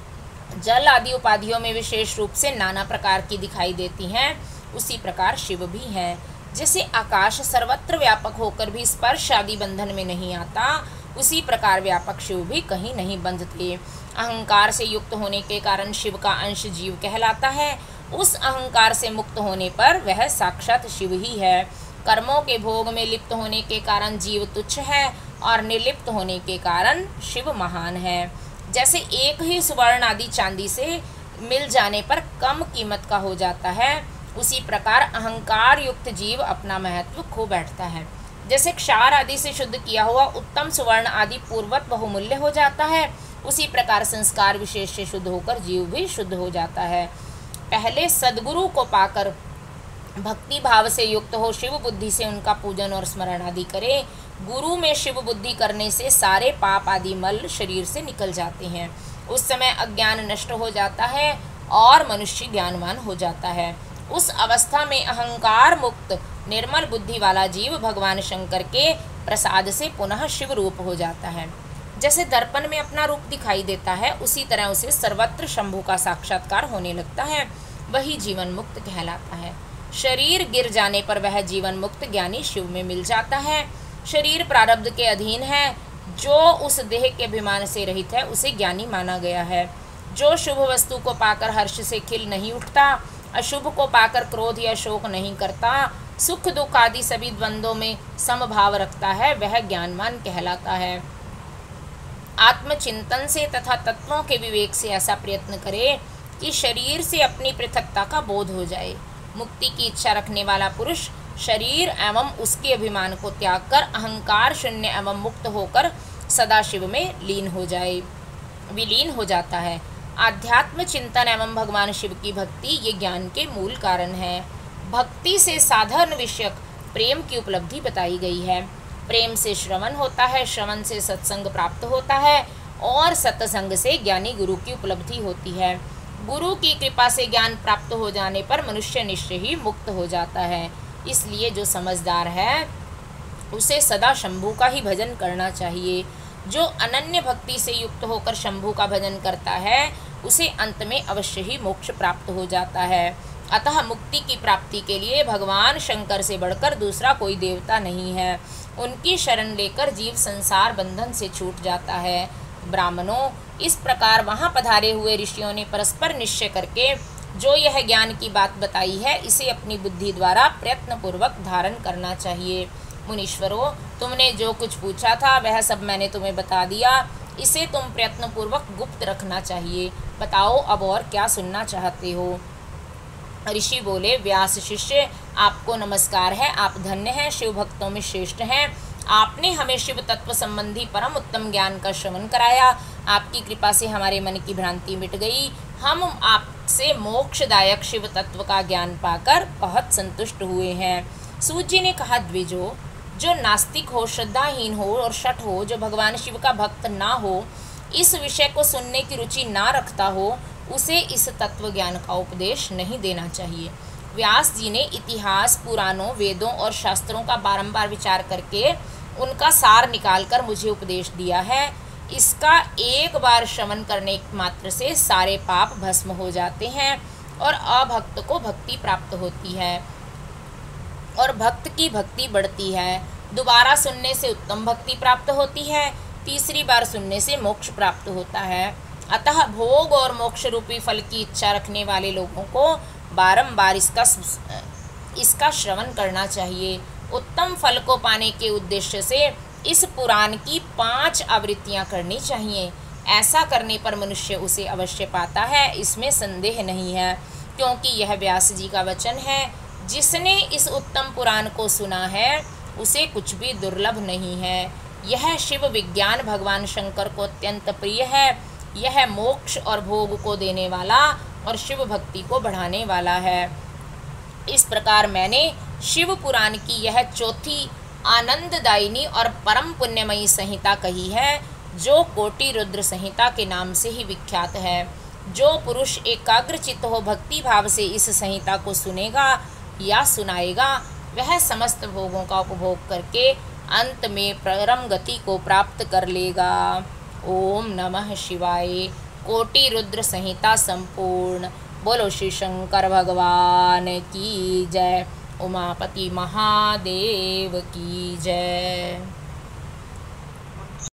Speaker 1: जल आदि उपाधियों में विशेष रूप से नाना प्रकार की दिखाई देती हैं, उसी प्रकार शिव भी है। जैसे आकाश सर्वत्र व्यापक होकर भी स्पर्श आदि बंधन में नहीं आता, उसी प्रकार व्यापक शिव भी कहीं नहीं बंधते। अहंकार से युक्त होने के कारण शिव का अंश जीव कहलाता है। उस अहंकार से मुक्त होने पर वह साक्षात शिव ही है। कर्मों के भोग में लिप्त होने के कारण जीव तुच्छ है और निर्लिप्त होने के कारण शिव महान है। जैसे एक ही सुवर्ण आदि चांदी से मिल जाने पर कम कीमत का हो जाता है, उसी प्रकार अहंकार युक्त जीव अपना महत्व खो बैठता है। जैसे क्षार आदि से शुद्ध किया हुआ उत्तम सुवर्ण आदि पूर्वत बहुमूल्य हो जाता है, उसी प्रकार संस्कार विशेष से शुद्ध होकर जीव भी शुद्ध हो जाता है। पहले सद्गुरु को पाकर भक्ति भाव से युक्त हो शिव बुद्धि से उनका पूजन और स्मरण आदि करे। गुरु में शिव बुद्धि करने से सारे पाप आदि मल शरीर से निकल जाते हैं। उस समय अज्ञान नष्ट हो जाता है और मनुष्य ज्ञानवान हो जाता है। उस अवस्था में अहंकार मुक्त निर्मल बुद्धि वाला जीव भगवान शंकर के प्रसाद से पुनः शिव रूप हो जाता है। जैसे दर्पण में अपना रूप दिखाई देता है, उसी तरह उसे सर्वत्र शंभु का साक्षात्कार होने लगता है, वही जीवन मुक्त कहलाता है। शरीर गिर जाने पर वह जीवन मुक्त ज्ञानी शिव में मिल जाता है। शरीर प्रारब्ध के अधीन है, जो उस देह के अभिमान से रहित है उसे ज्ञानी माना गया है। जो शुभ वस्तु को पाकर हर्ष से खिल नहीं उठता, अशुभ को पाकर क्रोध या शोक नहीं करता, सुख दुख आदि सभी द्वंद्वों में समभाव रखता है, वह ज्ञानवान कहलाता है। आत्मचिंतन से तथा तत्वों के विवेक से ऐसा प्रयत्न करे कि शरीर से अपनी पृथकता का बोध हो जाए। मुक्ति की इच्छा रखने वाला पुरुष शरीर एवं उसके अभिमान को त्याग कर अहंकार शून्य एवं मुक्त होकर सदाशिव में विलीन हो जाता है। आध्यात्म चिंतन एवं भगवान शिव की भक्ति ये ज्ञान के मूल कारण है। भक्ति से साधन विषयक प्रेम की उपलब्धि बताई गई है। प्रेम से श्रवण होता है, श्रवण से सत्संग प्राप्त होता है और सत्संग से ज्ञानी गुरु की उपलब्धि होती है। गुरु की कृपा से ज्ञान प्राप्त हो जाने पर मनुष्य निश्चय ही मुक्त हो जाता है। इसलिए जो समझदार है उसे सदा शंभू का ही भजन करना चाहिए। जो अनन्य भक्ति से युक्त होकर शंभू का भजन करता है उसे अंत में अवश्य ही मोक्ष प्राप्त हो जाता है। अतः मुक्ति की प्राप्ति के लिए भगवान शंकर से बढ़कर दूसरा कोई देवता नहीं है। उनकी शरण लेकर जीव संसार बंधन से छूट जाता है। ब्राह्मणों, इस प्रकार वहाँ पधारे हुए ऋषियों ने परस्पर निश्चय करके जो यह ज्ञान की बात बताई है, इसे अपनी बुद्धि द्वारा प्रयत्न पूर्वक धारण करना चाहिए। मुनीश्वरों, तुमने जो कुछ पूछा था वह सब मैंने तुम्हें बता दिया। इसे तुम प्रयत्न पूर्वक गुप्त रखना चाहिए। बताओ अब और क्या सुनना चाहते हो। ऋषि बोले, व्यास शिष्य, आपको नमस्कार है। आप धन्य हैं, शिव भक्तों में श्रेष्ठ हैं। आपने हमें शिव तत्व संबंधी परम उत्तम ज्ञान का श्रवण कराया। आपकी कृपा से हमारे मन की भ्रांति मिट गई। हम आपसे मोक्षदायक शिव तत्व का ज्ञान पाकर बहुत संतुष्ट हुए हैं। सूत जी ने कहा, द्विजो, जो नास्तिक हो, श्रद्धाहीन हो और शठ हो, जो भगवान शिव का भक्त ना हो, इस विषय को सुनने की रुचि ना रखता हो, उसे इस तत्व ज्ञान का उपदेश नहीं देना चाहिए। व्यास जी ने इतिहास, पुराणों, वेदों और शास्त्रों का बारंबार विचार करके उनका सार निकालकर मुझे उपदेश दिया है। इसका एक बार श्रवण करने मात्र से सारे पाप भस्म हो जाते हैं और अभक्त को भक्ति प्राप्त होती है और भक्त की भक्ति बढ़ती है। दोबारा सुनने से उत्तम भक्ति प्राप्त होती है। तीसरी बार सुनने से मोक्ष प्राप्त होता है। अतः भोग और मोक्ष रूपी फल की इच्छा रखने वाले लोगों को बारंबार इसका श्रवण करना चाहिए। उत्तम फल को पाने के उद्देश्य से इस पुराण की 5 आवृत्तियां करनी चाहिए। ऐसा करने पर मनुष्य उसे अवश्य पाता है, इसमें संदेह नहीं है, क्योंकि यह व्यास जी का वचन है। जिसने इस उत्तम पुराण को सुना है उसे कुछ भी दुर्लभ नहीं है। यह शिव विज्ञान भगवान शंकर को अत्यंत प्रिय है। यह मोक्ष और भोग को देने वाला और शिव भक्ति को बढ़ाने वाला है। इस प्रकार मैंने शिव पुराण की यह चौथी आनंददायिनी और परम पुण्यमयी संहिता कही है, जो कोटि रुद्र संहिता के नाम से ही विख्यात है। जो पुरुष एकाग्रचित्त हो भक्ति भाव से इस संहिता को सुनेगा या सुनाएगा, वह समस्त भोगों का उपभोग करके अंत में परम गति को प्राप्त कर लेगा। ओम नमः शिवाय। कोटि रुद्र संहिता संपूर्ण। बोलो श्री शंकर भगवान की जय। उमापति महादेव की जय।